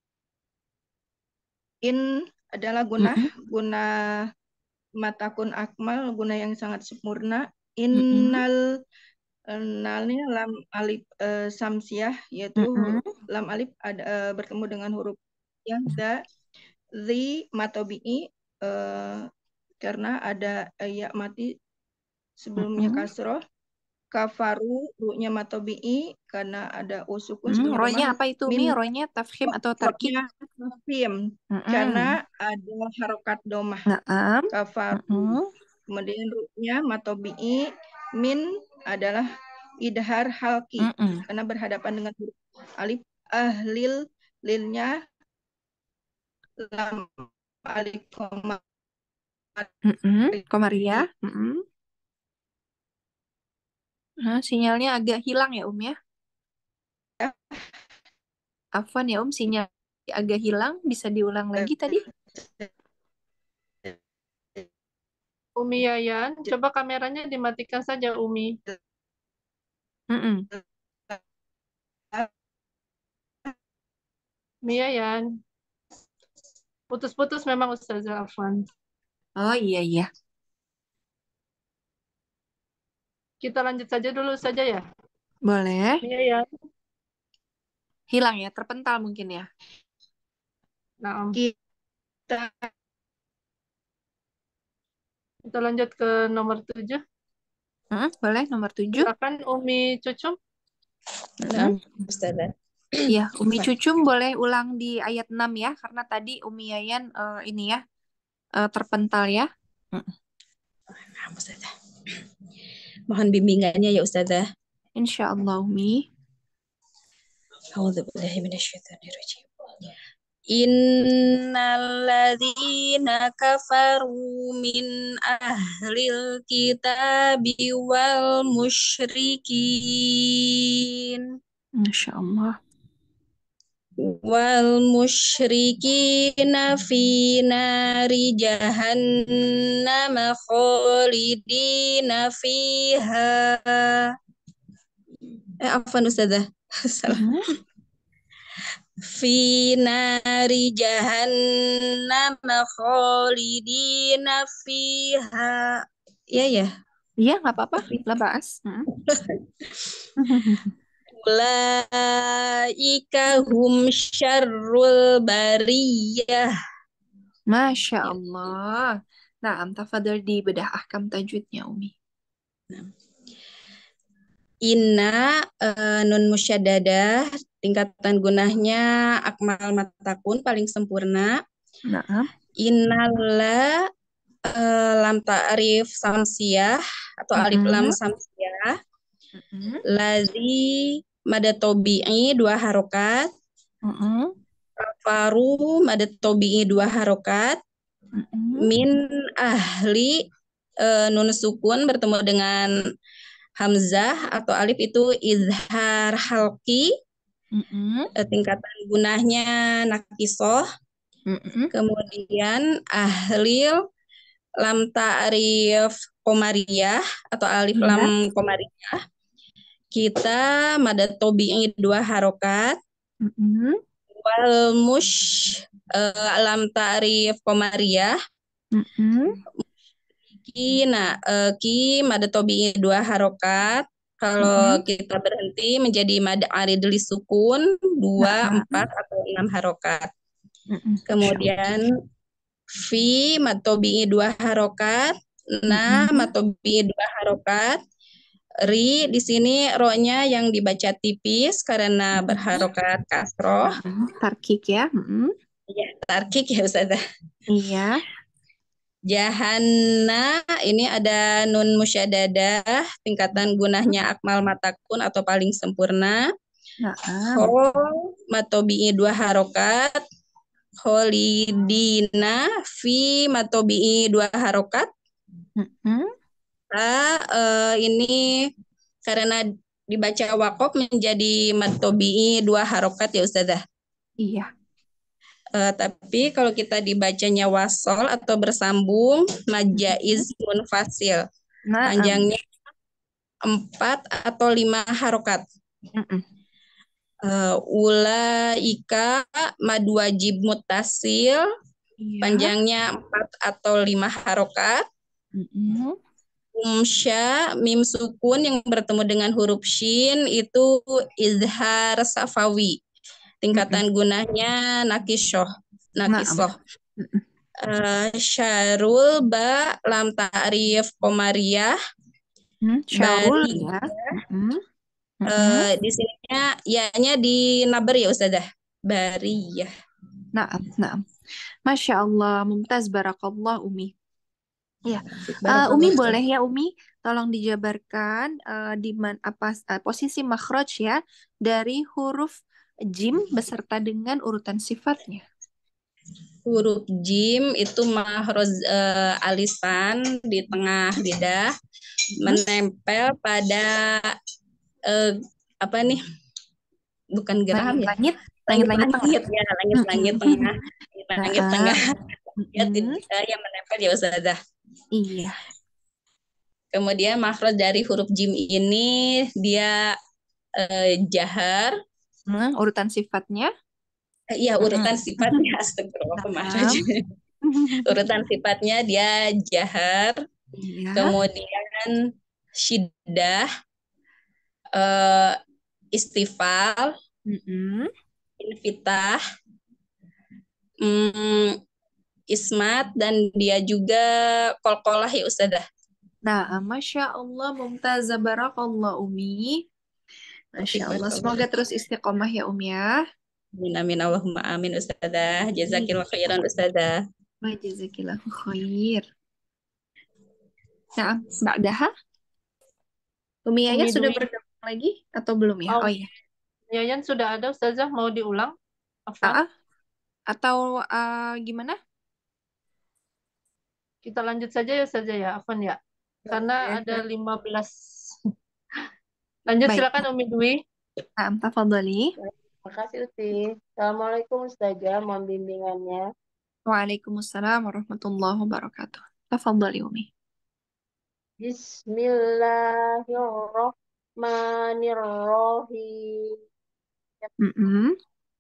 In adalah guna
Mm-mm.
guna matakun akmal, guna yang sangat sempurna.
Mm-mm.
Innal eh, nalnya lam alif eh, samsiah, yaitu
Mm-mm.
lam alif ada eh, bertemu dengan huruf yang da zi matobi'i eh, karena ada eh, ya mati sebelumnya
Mm-mm.
kasroh. Kafaru ru-nya matobi'i karena ada usukun
Mm,
sebelumnya
rohnya
domah.
apa itu
Min
Umi? Rohnya tafkhim atau tarkib?
ro-nya tafkhim
Mm-mm.
karena ada harokat domah.
Naam.
Kafaru.
Mm-mm.
Kemudian ru-nya matobi'i. Min adalah idhar halki
Mm-mm.
karena berhadapan dengan huruf alif. Ahlil lilnya lam alif koma
Mm-mm. Komariah. Mm-mm. Nah, sinyalnya agak hilang ya Om ya. Afwan ya Om, sinyal agak hilang. Bisa diulang lagi tadi?
Umi Yayan, coba kameranya dimatikan saja Umi.
Mm-mm.
Umi Yayan. Putus-putus memang Ustazah Afwan.
Oh iya iya.
Kita lanjut saja dulu saja ya.
Boleh.
Umi Yayan.
Hilang ya, terpental mungkin ya.
Nah, Om.
kita
Kita lanjut ke nomor tujuh.
Mm, boleh, nomor tujuh.
Silakan Umi Cucum.
Mm-mm.
Nah, Ustazah.
Iya, Umi
Afwan.
Cucum boleh ulang di ayat enam ya, karena tadi Umi Yayan eh, ini ya, eh, terpental ya. Mm.
Nah, Ustazah. Mohon bimbingannya ya Ustazah.
Insya Allah Umi.
A'udzubillahi minasyaitonirrajim. Innalladzina kafaru min ahlil kitabi wal musyrikin
Masya Allah.
wal musyrikina fi nari jahannam khalidina fiha. Eh, afwan Ustazah. Salah.
Mm.
Fi nari jahannam khalidina fiha. Ya ya.
Iya, nggak apa-apa. Lah bahas. Mm.
Ulaika hum syarrul bariyah.
Masya
Ya.
Allah. Nah, tafadhol di bedah ahkam tajwidnya Umi.
Inna eh, nun musyaddadah tingkatan gunahnya akmal matakun paling sempurna.
Nah,
Innalla eh, lam ta'rif samsiyah atau alif lam
mm-mm.
samsiyah.
Mm-mm.
Lazi mada tobi'i dua harokat.
Mm-mm.
Faru mada tobi'i dua harokat.
Mm-mm.
Min ahli eh, nun sukun bertemu dengan hamzah atau alif itu izhar halki.
Mm-mm.
Eh, tingkatan gunahnya nakisoh.
Mm-mm.
Kemudian ahlil lam ta'rif komariyah atau alif
Iya.
lam komariyah. Kita mada tobi'i dua harokat.
Mm-mm.
Wal mush uh, lam ta'rif komariyah.
Mm-mm.
Ki, nah, uh, ki mada tobi'i dua harokat. Kalau
Mm-mm.
kita berhenti menjadi mada arid li sukun dua,
Nah,
empat atau enam harokat.
mm-mm. Masya Allah.
Kemudian fi mad tobi'i dua harokat. Na,
Mm-mm.
matobi dua harokat. Ri di sini ro-nya yang dibaca tipis karena berharokat kasroh.
Mm-mm. Tarkik ya. Mm-mm.
Ya, tarkik ya Ustazah.
Iya.
Jahanna ini ada nun musyaddadah, tingkatan gunahnya akmal matakun atau paling sempurna.
Naam.
Ho matobi'i dua harokat. Kholidina fi matobi'i dua harokat.
Mm-mm.
Ah, eh, ini karena dibaca wakof menjadi matobi'i dua harokat ya Ustazah.
Iya.
Eh, tapi kalau kita dibacanya wasol atau bersambung,
Mm-mm.
majaiz munfasil.
Naam.
Panjangnya empat atau lima harokat.
Mm-mm.
Uh, ulaika mad wajib mutasil,
Iya.
panjangnya empat atau lima harokat.
Mm-mm.
Umsya, mim sukun yang bertemu dengan huruf shin itu izhar safawi.
Mm-mm.
Tingkatan gunahnya nakisoh.
Naam.
Nakisoh.
Mm-mm.
Uh, syarul ba lam ta'rif komariah.
Hmm, Syarul
Bari.
ya. Mm-mm. Mm-mm.
Uh, di sininya ya-nya di nabar ya Ustazah. Bariyah.
Naam, naam. Masya Allah, mumtaz barakallah Umi. Ya, Eh, Umi
Barakallahu
boleh
fiik.
ya Umi, tolong dijabarkan eh, di man, apa eh, posisi makhraj ya dari huruf jim beserta dengan urutan sifatnya.
Huruf jim itu mahroz uh, alisan di tengah lidah
Mm-mm.
menempel pada uh, apa nih? Bukan geraham ya?
Langit-langit, langit-langit tengah.
Langit-langit ya, langit-langit
Mm-mm.
tengah. Langit
Naam.
tengah. Ya,
Mm-mm.
tidak yang menempel ya Ustazah.
Iya.
Kemudian makhraj dari huruf jim ini dia uh, jahar.
Hmm, urutan sifatnya.
Eh, Iya,
Mm-mm.
urutan sifatnya astagfirullah makhraj.
Naam.
Urutan sifatnya dia jahar,
Iya.
kemudian syiddah, eh, istifal,
Mm-mm.
infitah, mm, ismat, dan dia juga kolkolah ya Ustazah.
Nah, Masya Allah, mumtaz barakallah Umi. Masya Allah, semoga terus istiqomah ya Umi ya.
Amin, amin, Allahumma amin Ustazah.
Amin.
Jazakillah khairan Ustazah.
Wa jazakillahu khair. Nah, ba'daha, Umi Yaya
Umi
sudah
Dwi.
bergabung lagi atau belum ya?
Oh,
Oh iya.
Yayan sudah ada Ustazah, mau diulang? Afwan.
Ah, ah. Atau ah, gimana?
Kita lanjut saja ya Ustazah ya, Afwan ya. Karena ada lima belas. Lanjut
Baik.
silakan Umi Dwi.
Nah, tafadhali.
Terima kasih Uti. Assalamualaikum Ustazah, mohon bimbingannya.
Waalaikumsalam warahmatullahi wabarakatuh. Tafadhali Umi.
Bismillahirrahmanirrahim.
Mm-mm.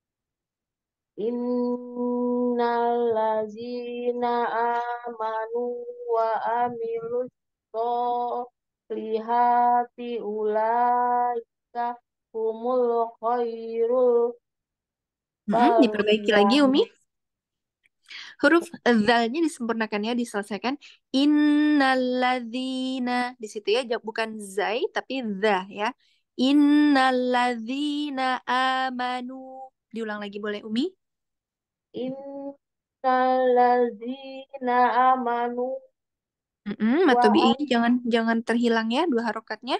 Innallazina amanu wa amilus solihati ulaika humul khairul
Mm-mm. Diperbaiki lagi
bariyah.
Umi. Huruf zalnya disempurnakan ya, diselesaikan. Innalladzina. Di situ ya, jawab bukan zai, tapi za ya. Innalladzina amanu. Diulang lagi boleh Umi?
Innallazina amanu
Mm-mm,
wa
matobi jangan jangan terhilang ya dua harokatnya.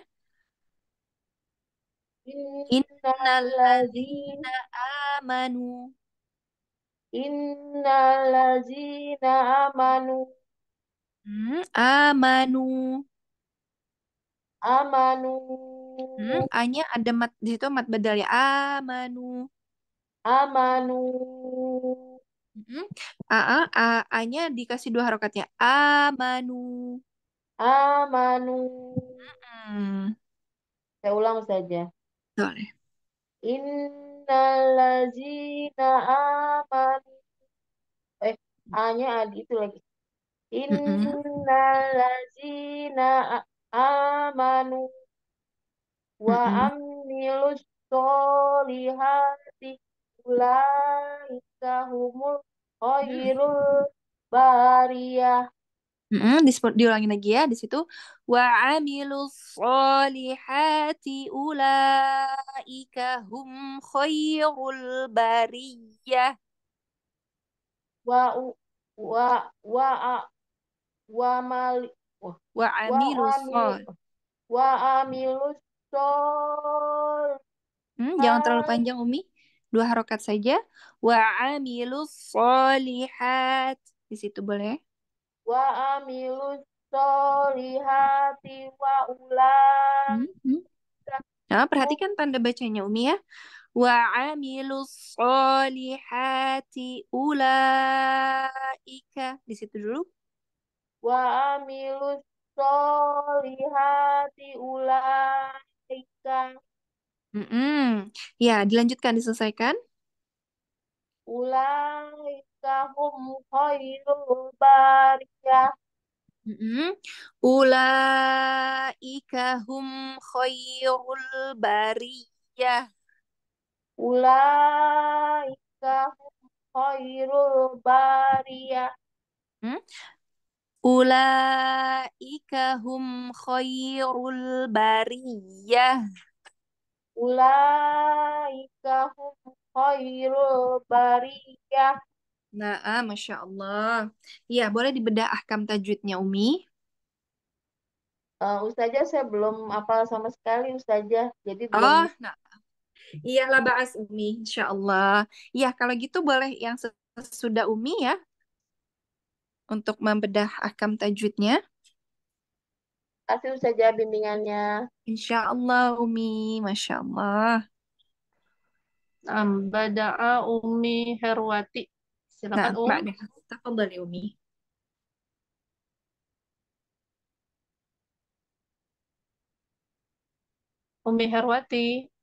innallazina
Innalladzina amanu.
innallazina amanu
Hmm, amanu.
amanu
Hmm, A-nya ada mat di situ mat badal ya. Amanu.
amanu
Hmm. A, A, A, A-nya dikasih dua harokatnya. Amanu.
amanu.
Hmm,
Saya ulang saja.
boleh.
Innallazina amanu. Eh, A-nya ada itu lagi.
Mm-mm.
Innallazina a- amanu wa
Mm-mm.
amilus solihati ulaika humul khairul bariyah.
Mm-mm, disebut- diulangi lagi ya di situ. Wa amilus solihati ulaika hum khairul bariyah.
Wa u- wa wa a- wa mali wah,
Wa
wa
amilus
amil
sol.
wa amilus sol
Hmm, jangan terlalu panjang Umi. Dua harokat saja. Wa amilus solihat. Di situ boleh.
wa amilus solihati wa ulai
Hmm, hmm. Nah, perhatikan tanda bacanya Umi ya. Wa amilus solihati ulaika. Di situ dulu.
wa amilus solihati ulaika
Mm-mm. Ya, dilanjutkan, diselesaikan.
ulaika hum khairul bariyah
Mm-mm. Ulaika hum khairul bariyah.
ulaika hum khairul bariyah
Hmm? Ulaika hum khairul bariyah.
ulaika hum khairul bariyah.
Nah, ah, Masya Allah. Ya, boleh dibedah ahkam tajwidnya, Umi.
Eh, Ustazah saya belum hafal sama sekali Ustazah, jadi belum.
Oh, nah. Iya lah bahas Umi, Insya Allah. Ya, kalau gitu boleh yang sesudah Umi ya, untuk membedah ahkam tajwidnya.
Kasih Ustazah bimbingannya.
Insya Allah, Umi. Masya Allah.
Am, Bada'a Umi Herwati.
Nah,
Silakan
Mbak
Um.
Dah. Tafadhali, Umi.
Umi Herwati.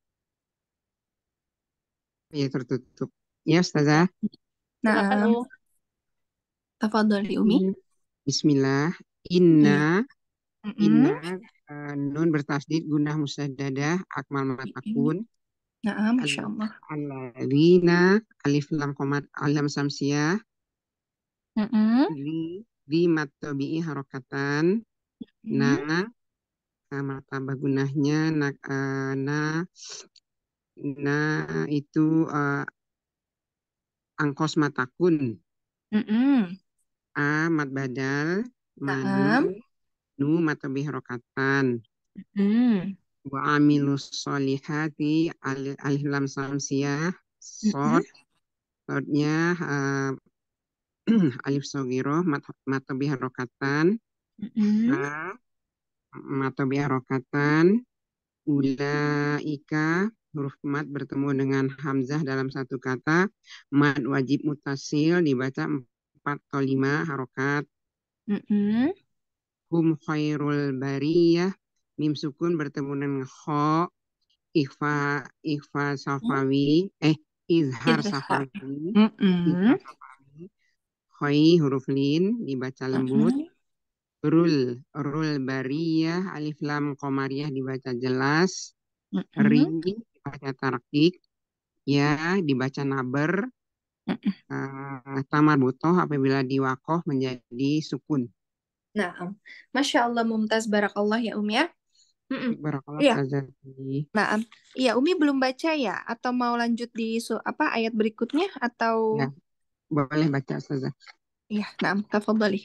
Ya tertutup. Ya Ustazah.
Silakan
Nah,
Um.
tafadhali, Umi.
Bismillah.
Iya.
Inna
Mm-mm.
Inna uh, nun bertasdid gunah musadadah akmal matakun
Nah, Masya Allah.
alladzina alif lam komat alam samsiah
Mm-mm.
di di matobi'i harokatan
Mm.
na uh, martabah gunahnya na, uh, na na itu uh, angkos matakun
Mm-mm.
a mat badal manu
Naam.
nu matobi'i harokatan
Mm.
wa amilus solihati alif, alif lam samsiah
Mm-mm.
sod sodnya uh, alif sogiroh mat matobi harokatan
Mm-mm.
ha matobi harokatan ulaika huruf mat bertemu dengan hamzah dalam satu kata mat wajib mutasil dibaca empat atau lima harokat
Mm-mm.
hum khairul bariyah mim sukun bertemu dengan kho ikhfa ikhfa safawi eh izhar
Idris Fahmi.
safawi
Mm-mm.
izhar safawi khoi huruf lin dibaca lembut
Mm-mm.
rul rul bariyah alif lam komariah dibaca jelas
Mm-mm.
ri dibaca tarakik ya dibaca naber
Mm-mm.
uh, tamar butoh apabila diwakoh menjadi sukun.
Nah, Masya Allah, Mumtaz, Barakallah ya, Umi ya. Mm-mm.
Barakallah
Iya.
Ustazati.
Nah, iya, Umi belum baca ya? Atau mau lanjut di su apa ayat berikutnya? Atau
Ya, boleh baca Ustazah.
iya, nah, tafadhali.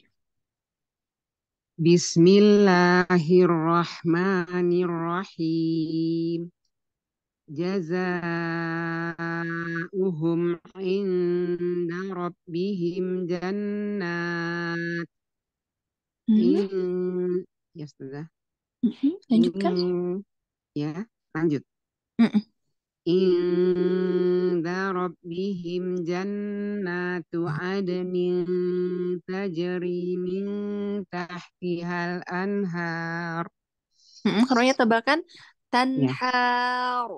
Bismillahirrahmanirrahim. Jazaa'uhum inda rabbihim jannat.
Hmm.
In, ya sudah.
Mm-mm. Lanjutkan.
In, ya, lanjut.
Mm-mm.
Inda rabbihim jannatu adnin tajri min tahtihal anhar.
Mm-mm. Karunya tebakan
Ya,
tanhar.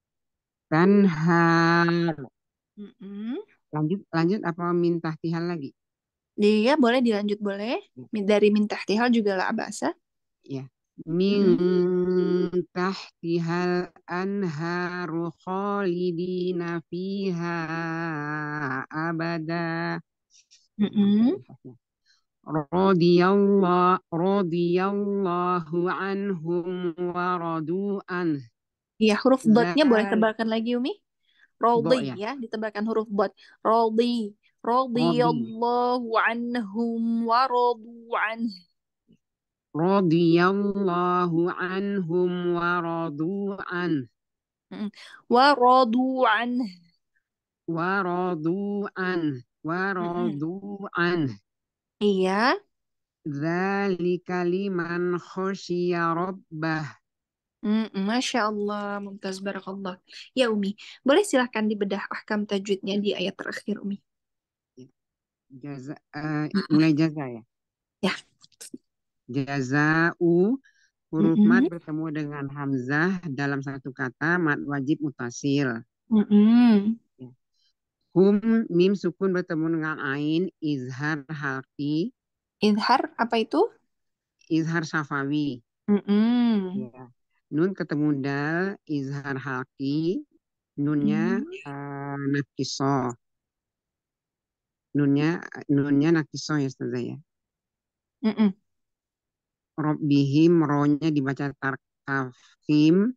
tanhar.
Mm-mm.
Lanjut, lanjut apa min tahtihal lagi?
Dia boleh dilanjut boleh. Min- Dari min tahtihal juga lah bahasa.
Ya. Min
Mm-mm.
tahtihal anharu khalidina fiha abada.
Mm-mm.
radhiyallahu radhiyallahu anhum wa radu an.
Iya, huruf dotnya boleh
Zal
tebalkan lagi, Umi.
do
Rodi
ya.
ya, ditebalkan huruf dot. Rodi.
Radi
Radiyallahu anhum wa radu an.
radhiyallahu anhum wa radu an.
Mm. Wa radu an.
Wa radu an. Wa
Mm-mm.
radu an.
Iya.
Dzalika liman khasyiya rabbah.
Mm, Masya Allah, Mumtaz Barakallah. Ya Umi, boleh silahkan dibedah ahkam tajwidnya di ayat terakhir Umi.
Jaza, eh,
Mm-mm.
mulai jaza ya.
Ya.
Jaza'u huruf
Mm-mm.
mad bertemu dengan hamzah dalam satu kata mad wajib mutasil.
Mm-mm.
Ya. Hum mim sukun bertemu dengan ain izhar halqi
Izhar apa itu?
izhar syafawi.
Mm-mm.
Ya. Nun ketemu dal izhar halqi nunnya
Mm-mm.
uh, nakisoh. Nunnya nunnya nakisoh ya Ustazah ya.
Mm-mm.
Robbihim ronya dibaca tarkafim.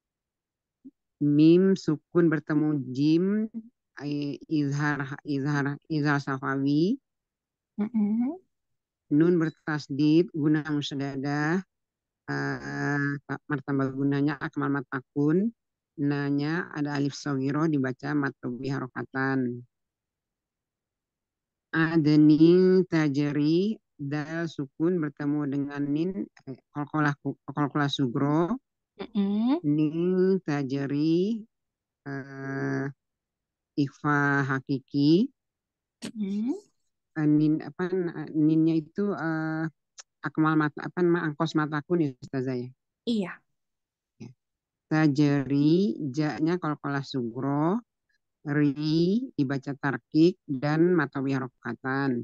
Mim sukun bertemu jim ay- izhar izhar izhar safawi.
Mm-mm.
Nun bertasdid guna musyadah uh, martabak gunanya akmal matakun. Nanya ada alif sogiro dibaca matobi harokatan. Adni tajri dal sukun bertemu dengan nin eh, kolkolah kolkolah sugro.
Mm-mm.
Nin tajri uh, ikhfa hakiki.
Mm-mm.
Uh, nin apa uh, ninnya itu uh, akmal mata apa nama angkos mataku nih Ustazah ya.
Iya.
Ya. Tajri ja-nya kolkolah sugro, ri dibaca tarkik dan matawi harokatan.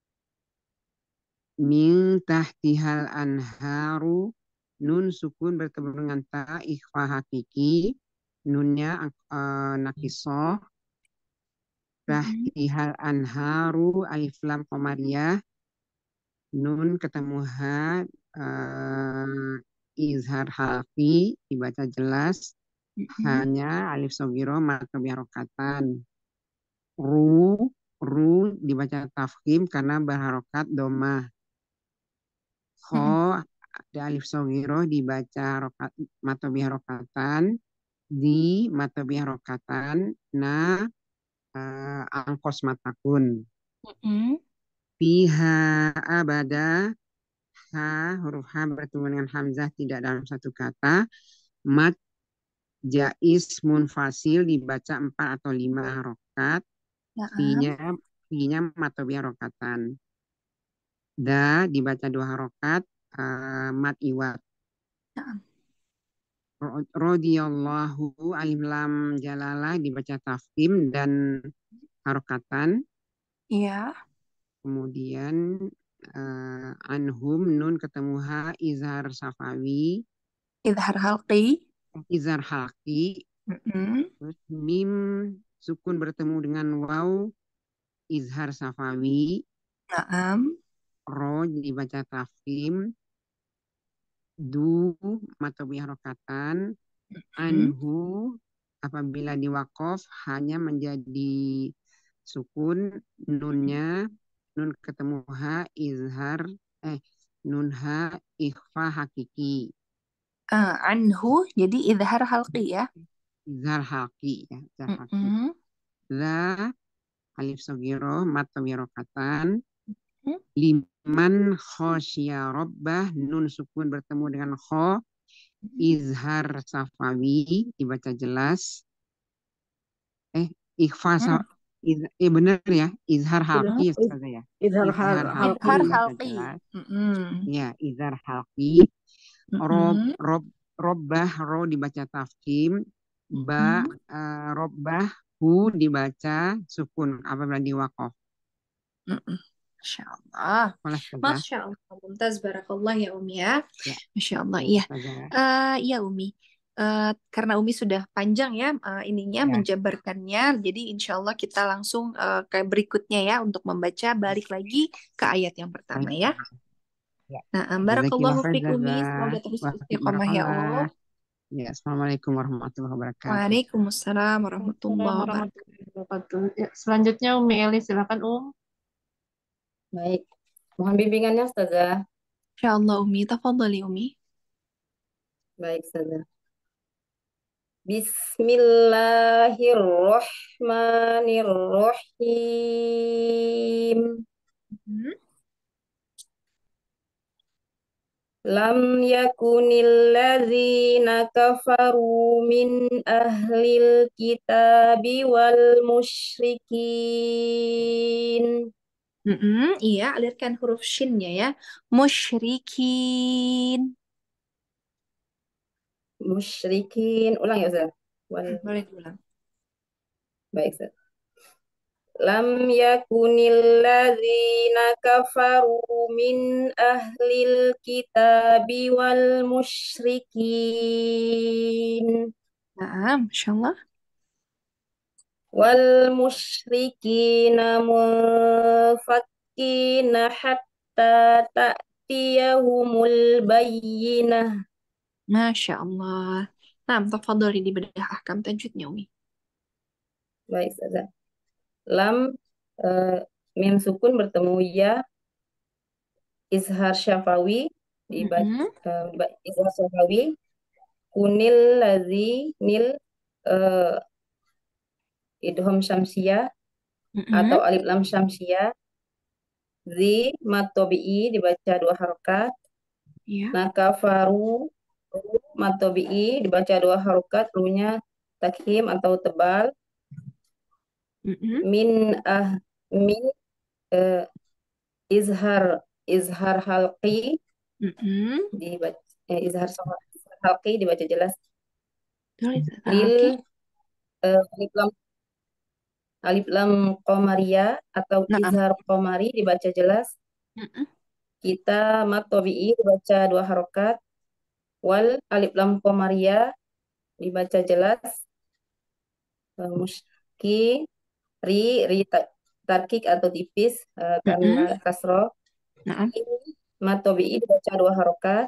Min tahtihal anharu nun sukun bertemu dengan ta ikhfa hakiki. Nunnya uh, nakisoh.
Mm-mm.
Tahtihal anharu alif lam qamariyah. Nun ketemu ha uh, izhar halfi dibaca jelas.
Mm-mm.
Hanya alif sogiro matobi harokatan. Ru ru dibaca tafkhim karena berharokat domah.
Mm-mm.
Kho ada alif sogiro dibaca harokat matobi harokatan. Di matobi harokatan. Na uh, angkos matakun.
Mm-mm.
Fiha abada. Ha huruf ha bertemu dengan hamzah tidak dalam satu kata. Mat jais munfasil dibaca empat atau lima harokat.
Naam.
Fi-nya fi-nya matobi harokatan. Da dibaca dua harokat uh, mat iwat.
Naam.
Radhiyallahu alif lam jalalah dibaca tafkhim dan harokatan.
Iya.
Kemudian uh, anhum nun ketemu ha izhar safawi,
Izhar halqi.
izhar halqi.
Mm-mm.
Terus mim sukun bertemu dengan waw izhar safawi.
Naam.
Ro dibaca tafkhim. Du matobi harokatan.
Mm-mm.
Anhu apabila diwakof hanya menjadi sukun. Nunnya nun ketemu ha izhar eh nun ha ikhfa hakiki.
Ah, anhu jadi izhar halqi ya.
Izhar haki ya, izhar haki.
Mm-mm.
La alif sogiro matobi harokatan.
Mm.
Liman khosya rabbah nun sukun bertemu dengan kho izhar safawi dibaca jelas. Eh ikhfa
Mm.
sa- iz, eh benar ya izhar halqi ya
Iz-
Ustazah ya.
Izhar
Izhar
hal-
halqi
Izhar
halqi.
dibaca
halqi.
jelas.
Mm-mm.
Ya izhar halqi. Rob
Mm-mm.
rob robbah ro dibaca tafkhim. Ba
Mm-mm.
uh, robbah hu dibaca sukun apabila diwakof.
Mm-mm. Masya Allah.
Oleh Ustazah.
Masya Allah. Mumtaz Barakallah ya Umi ya.
Ya,
Masya Allah.
ya
Iya.
Ustazah.
Eh, iya Umi. Eh, karena Umi sudah panjang ya eh, ininya
Ya.
menjabarkannya, jadi insya Allah kita langsung eh, ke berikutnya ya untuk membaca balik lagi ke ayat yang pertama ya.
Ya.
Nah, em,
Jazakallah
barakallahu
khair
fiik Umi, semoga
Ustazah.
terus
Wa fiik
istiqomah ya Allah.
barakallah. Ya, Assalamualaikum warahmatullahi wabarakatuh.
Waalaikumsalam warahmatullahi wabarakatuh.
Warahmatullahi wabarakatuh. Ya, selanjutnya Umi Eli, silakan Um.
Baik. Mohon bimbingannya Ustazah.
Insya Allah Umi, tafadhali Umi.
Baik Ustazah. Bismillahirrahmanirrahim.
Hmm.
Lam yakunil ladzina kafaru min ahlil kitabi wal musyrikin.
Mm-mm, iya, alirkan huruf shinnya ya. Musyrikin.
Musyrikin. Ulang ya Ustaz. Wal.
Hmm, boleh diulang.
Baik Ustaz. Lam yakunil ladzina kafaru min ahlil kitabi wal musyrikin.
Nah, Masya Allah.
Wal musyrikina mufakkina hatta ta'tiyahumul bayyinah.
Masya Allah. Nah, tafadhali di bedah ahkam tajwidnya Umi.
Baik Ustazah. Lam eh, mim sukun bertemu ya, izhar syafawi dibaca
Mm-mm,
eh, ba- izhar syafawi, kunil lazi nil eh, idhom syamsiyah atau
mm-mm,
alif lam syamsiyah, zi mat tobi'i dibaca dua harokat,
ya.
nah kafaru mat tobi'i dibaca dua harokat, runya takhim atau tebal,
Mm-mm,
min ah min eh, izhar izhar halqi
mm-mm.
dibaca eh, izhar halqi dibaca jelas,
Tulis
lil
lagi.
eh, alif lam alif lam qamariyah atau
Nah,
izhar qamari dibaca jelas,
mm-mm,
kita mat tabi'i dibaca dua harokat, wal alif lam qamariyah dibaca jelas, eh, muski ri ri ta- tarkik atau tipis eh, karena
mm-mm.
kasroh,
Nah,
mat tabi'i dibaca dua harokat,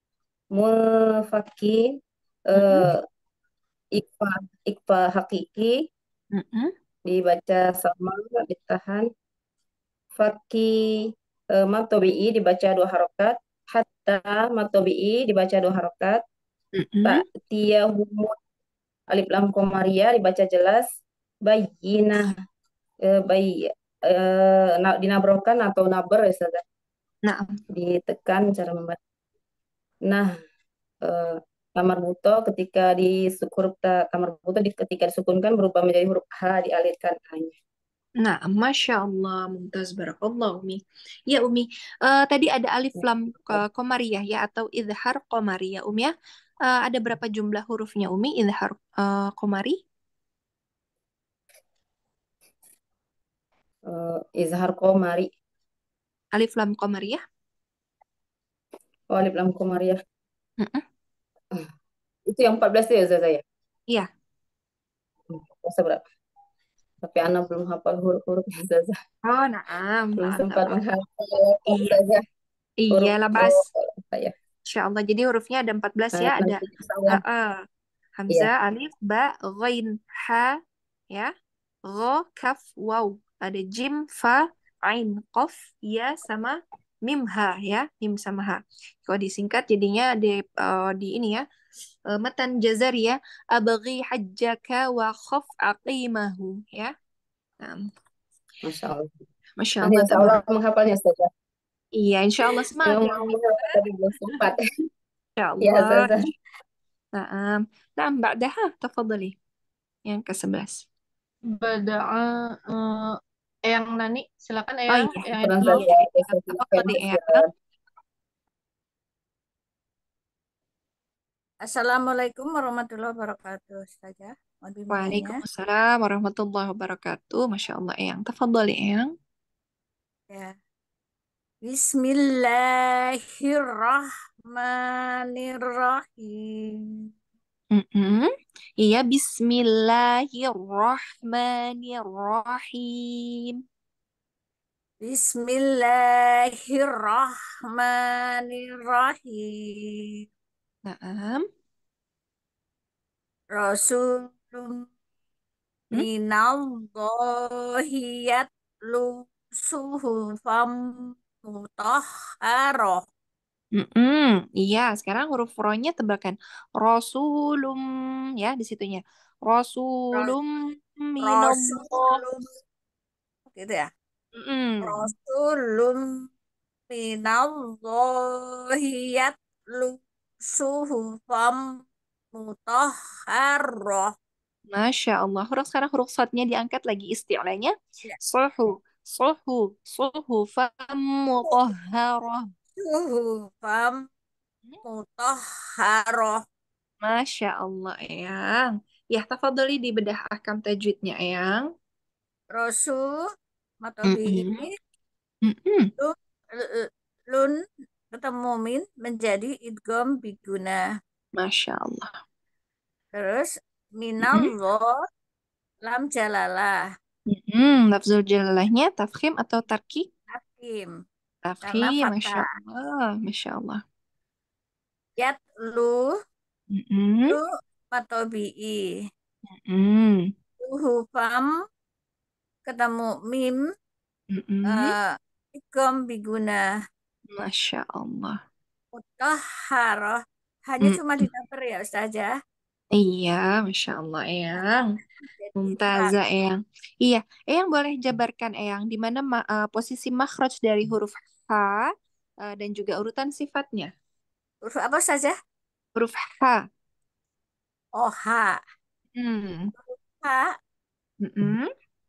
mufakin
mm-mm,
eh, ikfa ikfa hakiki
mm-mm,
dibaca sama ditahan, Faki eh, mat tabi'i dibaca dua harokat. Hatta mat tabi'i dibaca dua harokat.
mm-mm.
Ta'tiyahumu alif lam komariya dibaca jelas. Bayyinah eh, bayi eh, na- dinabrokan atau naber ya Ustazah.
Nah,
Ditekan cara membaca. Nah, eh, tamar buto ketika di huruf ta- tamar buto di, ketika disukunkan berubah menjadi huruf H dialirkan hanya.
nah, Masya Allah, Mumtaz Barakallah Umi. Ya Umi, Eh, tadi ada alif lam eh, komariah ya atau izhar komariah Umi ya. Eh, ada berapa jumlah hurufnya Umi izhar eh, komari?
Eh, izhar komari.
Alif lam komariah?
Oh, alif lam komariah.
Mm-mm.
Itu yang empat belas itu ya Ustazah ya?
Iya.
Hmm, Masa berapa? Tapi Ana belum hafal huruf-hurufnya Ustazah.
Oh, naam,
Belum
naam, tak
sempat
apa.
menghafal
Iya,
Ustazah.
iya
Huruf
lah
ro
Bas.
apa ya?
Insya Allah. Jadi hurufnya ada empat belas
Nah,
ya. Ada
nanti insya Allah.
uh, uh,
Iya,
Hamzah, Alif, Ba, Ghain, Ha, ya. Ro, Kaf, Waw. Ada Jim, Fa, Ain, Qaf, Ya, sama Mim, Ha, ya. Mim sama Ha. Kalau disingkat jadinya di, uh, di ini ya. Uh, matan jazari ya. Abaghi hajjaka wa khaf aqimahu, ya. Nah,
Masya Allah.
Masya
Nanti
Allah,
insya Allah
tabarak.
menghafalnya Ustazah.
Iya, insya Allah semangat
Yang
ya,
mau
Umi.
menghafal tadi belum sempat.
Insya
Ya
Allah.
Ustazah.
Nah, nah, بعدها تفضلي yang ke sebelas.
Bada'a eh, Eyang Nani, silakan
Oh
Eyang,
iya,
Eyang
Kurang
Edno.
Ustazah ya. Saya silakan
tafadhali ya.
Ustazah.
Assalamualaikum warahmatullahi wabarakatuh, Ustazah. Mohon bimbingannya.
Waalaikumsalam warahmatullahi wabarakatuh. Masya Allah, Eyang. Tafadhali, Eyang.
Ya. Bismillahirrahmanirrahim.
Mm-mm. Iya, Bismillahirrahmanirrahim.
Bismillahirrahmanirrahim.
Naam.
Rasulun
Hmm?
minallahi yatlu suhufam mutahharoh.
Mm-mm. Iya, sekarang huruf ro-nya tebakan. Rasulum, ya, di situnya. Rasulum minallah.
Rasulun gitu ya.
Mm-mm.
Rasulun minallahi yatlu suhufam mutahharoh.
Masya Allah. Huruf sekarang huruf shadnya diangkat lagi isti'lanya.
Ya.
Suhu, suhu, suhu, famutahharah.
Suhufam mutahharoh.
Masya Allah, Eyang. Ya, tafadhali dibedah ahkam tajwidnya, Eyang.
Rasul matobi
Mm-mm.
ini
Mm-mm.
lun, lun ketemu min menjadi idgham biguna.
Masya Allah.
Terus
Mm-mm.
minallah lam jalalah
Mm-mm. Lafzul jalalahnya tafkhim atau tarki?
hakim karena
Tafkhim, Masya
fathah.
Allah. Masya Allah.
Yat lu
Mm-mm.
lu matobi'i
Mm-mm.
hufam ketemu mim
Mm-mm.
eh idgham biguna
Masya Allah.
mutahharoh hanya cuma
Mm-mm.
ditaper ya Ustazah.
Iya, Masya Allah, Eyang.
Jadi
Mumtazah, Eyang. Iya, Eyang boleh jabarkan, Eyang, di mana ma- eh, posisi makhraj dari huruf H eh, dan juga urutan sifatnya.
huruf apa saja?
Huruf H.
Oh, ha.
Hmm.
Ha.
Mm-mm.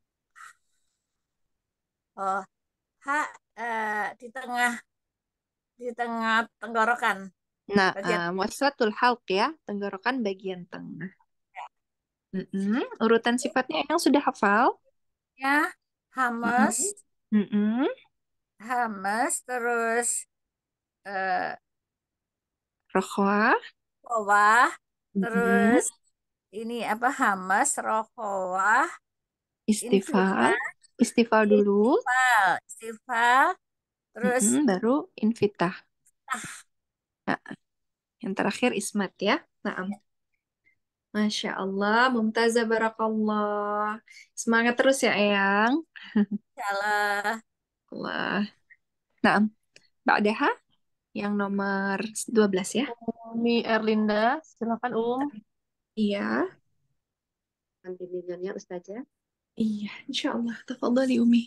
Oh, ha eh, di tengah di tengah tenggorokan
Nah,
bagian
eh, waslatul halq ya, tenggorokan bagian tengah. Mm-mm. Urutan sifatnya Eyang sudah hafal?
ya
Mm-mm.
hamas
Mm-mm.
hamas terus eh
Rokhwa.
bawah
Mm-mm.
terus ini apa hamas rokhawah
Istifal.
infitah
Istifal dulu.
istifal istifal terus
Mm-mm. Baru infitah.
ah
Nah, yang terakhir ismat ya. Nah, Masya Allah, Mumtazah Barakallah. Semangat terus ya, Eyang.
salah
Allah. Nah, Ba'daha yang nomor dua belas ya.
Umi Erlinda, silakan Um.
Iya,
Bimbingannya Ustazah.
iya, Insya Allah. Tafadhali Umi.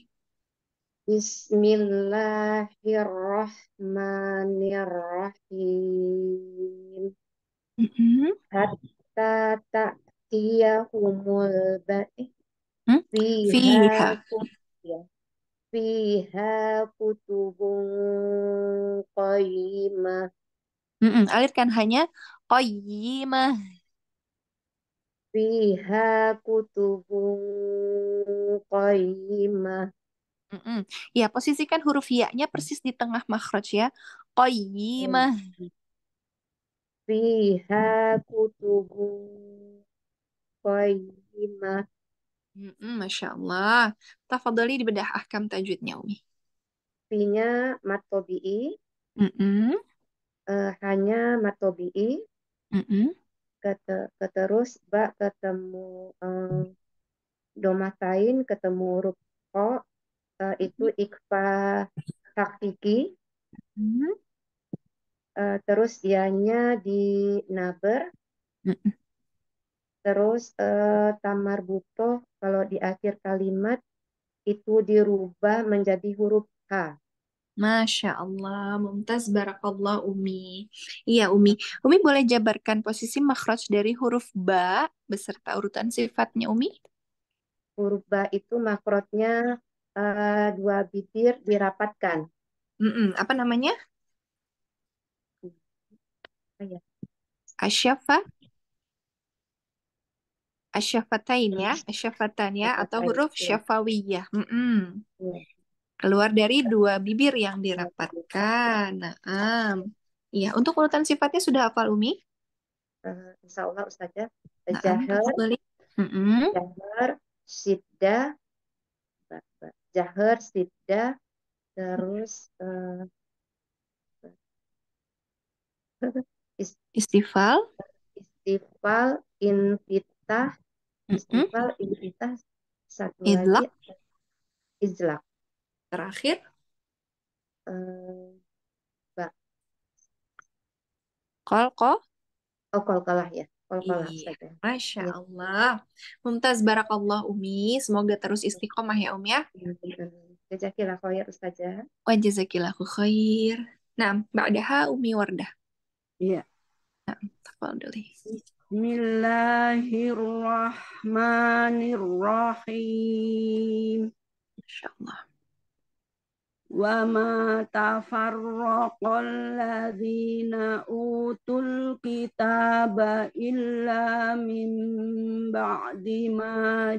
Bismillahirrahmanirrahim.
Mm-mm.
Hatta ta'tiyahumul ba'i
Hmm?
fiha
Fiha.
kut- ya, fiha kutubun qayyimah
Mm-mm. Alifkan hanya qayyimah.
fiha kutubun qayyimah
Mm-mm. Ya, posisikan huruf ya-nya persis di tengah makhraj ya. Qayyimah.
fiha kutubun qayyimah.
Mm-mm, Masya Allah. Tafadhali dibedah ahkam tajwidnya, Umi.
Fi-nya mat tobi'i,
Mm-mm.
eh, hanya mat tobi'i,
Mm-mm.
kete, keterus ba ketemu eh, domatain, ketemu huruf o, eh, itu ikfa hakiki,
Mm-mm.
eh, terus ianya di naber,
Mm-mm.
terus eh, tamar butoh kalau di akhir kalimat itu dirubah menjadi huruf H.
Masya Allah, Mumtaz Barakallah Umi. Iya Umi, Umi boleh jabarkan posisi makhraj dari huruf ba beserta urutan sifatnya Umi?
Huruf ba itu makrotnya eh, dua bibir dirapatkan.
Mm-mm. Apa namanya?
Ah, ya.
Asyafa, asyafatain ya, asyafatan ya, atau
Dapatain.
huruf
Ya,
syafawiyah. Mm-mm.
ya.
Keluar dari dua bibir yang
Dua bibir.
dirapatkan. Nah, iya, untuk urutan sifatnya sudah hafal Umi?
eh, insya Allah Ustazah.
Naam,
Jahar,
tafadhali. Mm-mm.
jahar, syiddah, jahar, syiddah, terus eh, is-
Istifal.
istifal, infitah,
Mm-mm.
istifal, infitah, satu
Idlaq.
lagi izlak.
Terakhir.
Eh, Mbak,
Qalqah.
oh kolkolah ya, kolkolah
Iya,
Ustazah.
Masya
Iya.
Allah. Mumtaz, barakallah Umi. Semoga terus istiqomah ya Umi ya.
Jazakillah khair Ustazah.
Wa jazakillahu khair. Nah, ba'daha Umi Wardah.
Iya.
Nah, tafadhali.
Bismillahirrahmanirrahim.
Masya Allah.
Wa ma tafarraqal ladzina utul kitaba illa min ba'di ma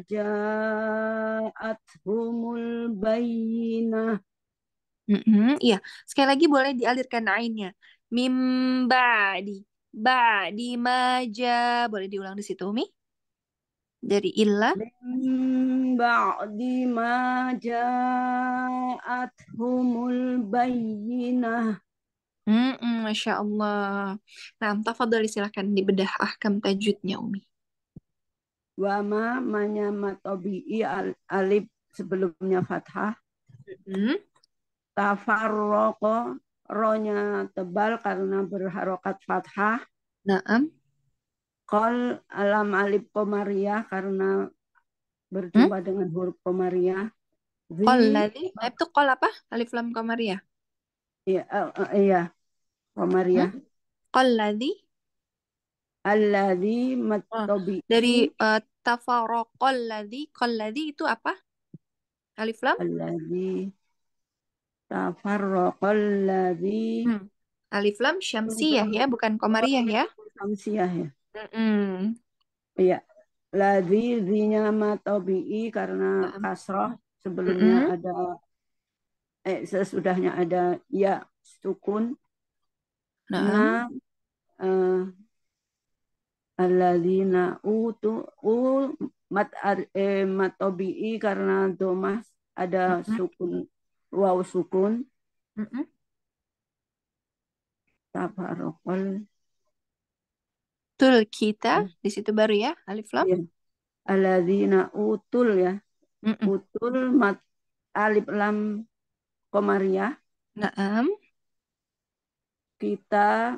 ja'athumul bayyinah.
Mm-mm, iya, sekali lagi boleh dialirkan ainnya. Mim ba'di. Ba'di maja. Boleh diulang di situ Umi? Dari illa.
Min ba'di ma ja'athumul bayyinah.
Mm-mm, Masya Allah. Nah, tafadhali silakan dibedah ahkam tajwidnya Umi.
Wa ma manya matobi'i al- alif sebelumnya fathah.
Mm-mm.
Tafarroko ronya tebal karena berharokat fathah.
Naam.
Kol alam alif komariah karena berjumpa
Hmm?
dengan huruf komariah.
Qol
Zi
ladzi. Nah, itu qol apa? Alif lam qamariyah.
iya, eh, eh, iya komariah.
Hmm? Qol ladzi.
Alladzi
Oh,
matobi'i
dari uh, tafarraqal ladzi. Qol ladzi itu apa? Alif lam?
alladzi tafarraqal ladzi
Hmm. Alif lam syamsiyah ya, bukan qamariyah ya.
samsiah ya.
Mm-mm.
Iya. Ladzi zinya matobi'i karena
Naam.
kasroh sebelumnya
Mm-mm.
ada eh sesudahnya ada ya sukun.
Naam.
Na eh, alladzina utu u mat ar- eh, matobi'i karena domah ada
Mm-mm.
sukun waw sukun
Mm-mm.
tabarokal
Tul kita di situ baru ya, alif lam.
ya alladzina utul ya
Mm-mm.
utul mat alif lam komariah
Naam.
kita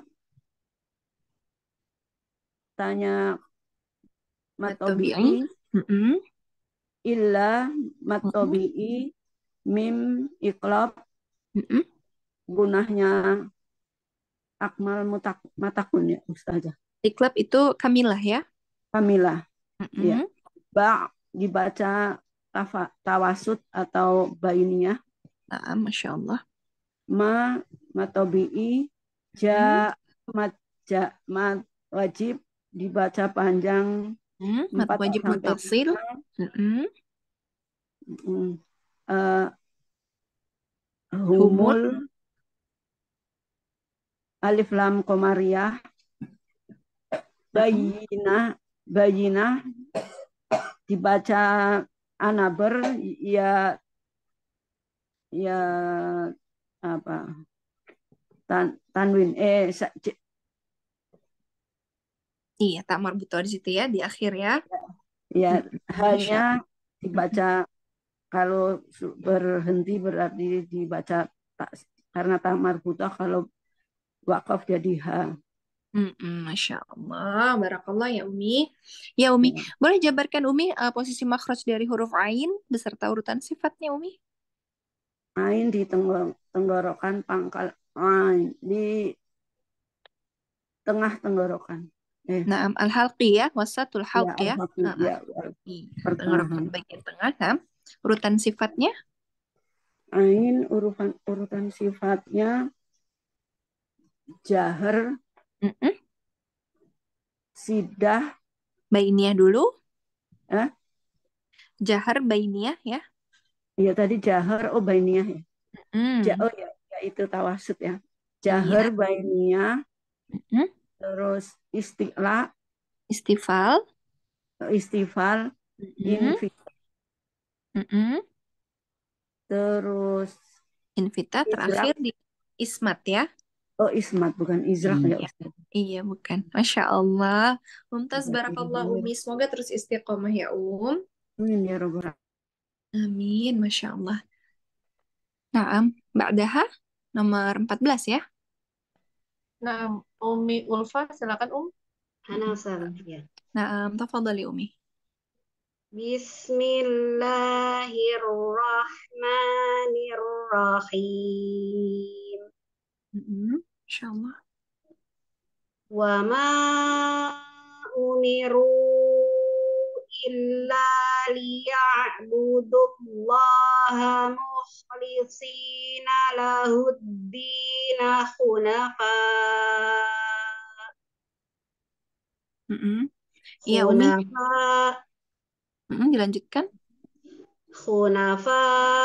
tanya
Matobi'i.
matobi'i
Mm-mm.
illa
Mm-mm.
matobi'i mim iqlab
Mm-mm.
gunahnya akmal mutak matakun ya Ustazah.
Iklab itu kamilah ya.
Kamilah ya.
Mm-mm.
Ba dibaca tafa, tawasud atau bainiyah.
Naam, Masya Allah.
Ma matobi'i
Mm-mm.
ja mat ja mat wajib dibaca panjang
Mm, Mat
empat
wajib
sampai
mutasil.
lima.
Mm-mm.
Mm, eh,
Humul.
humul alif lam komariah
Mm-mm.
bayinah bayinah dibaca anaber ya ya apa tan tanwin eh sa- c-
Iya, tak marbuto di situ ya, di akhir ya.
ya
Mm-mm. Masya
hanya
Allah. Mm-mm.
dibaca kalau su- berhenti berarti dibaca tak, karena tak marbutah kalau wakaf jadi ha.
Mm-mm, Masya Allah, barakallah ya Umi. Ya Umi,
Ya.
boleh jabarkan Umi uh, posisi makhraj dari huruf ain beserta urutan sifatnya Umi?
Ain di tenggor- tenggorokan pangkal ain di tengah tenggorokan eh
Naam, al-halqi ya, wasatul
ya
halq ya.
al-haqi
Uh-uh.
ya
Iya,
pertengahan
tenggorokan bagian tengah. Nah, urutan sifatnya?
ain urutan urutan sifatnya jahar
Mm-mm.
sidah
Bainiyah dulu.
eh
Jahar bainiyah ya.
ya tadi jahar oh bainiyah ya ja,
Mm.
oh ya, ya itu tawasud ya
Iya.
jahar bainiyah
Mm-mm.
terus istiqla,
Istifal.
istifal,
Mm-mm.
invita,
Mm-mm.
terus
Invita
izrak.
terakhir di ismat ya.
Oh, ismat bukan izrak ya
Iya.
Ustaz.
Iya bukan. Masya Allah. Mumtaz barakallah
Jazakallah.
Umi. Semoga terus istiqomah ya Um.
Amin ya Rabbal
Amin. Masya Allah. Naam. Ba'daha nomor empat belas ya.
Nah, Umi Ulfa, silakan Um.
Ana Ustaz, ya.
Naam. Tafadhali Umi.
Bismillahirrahmanirrahim.
Mm-mm. Masya Allah.
Wa ma umiru illa liya'budullaha mukhlisina lahuddina hunafa
Mm-mm. Iya Umi.
hunafa
Mm-mm. Dilanjutkan.
hunafa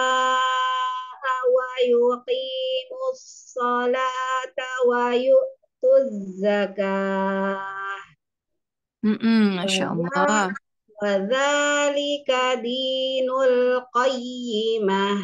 wa yuqimus salata wa yu'tuz zakah
Mm-mm. Masya Allah.
wa dzalika dinul qayyimah.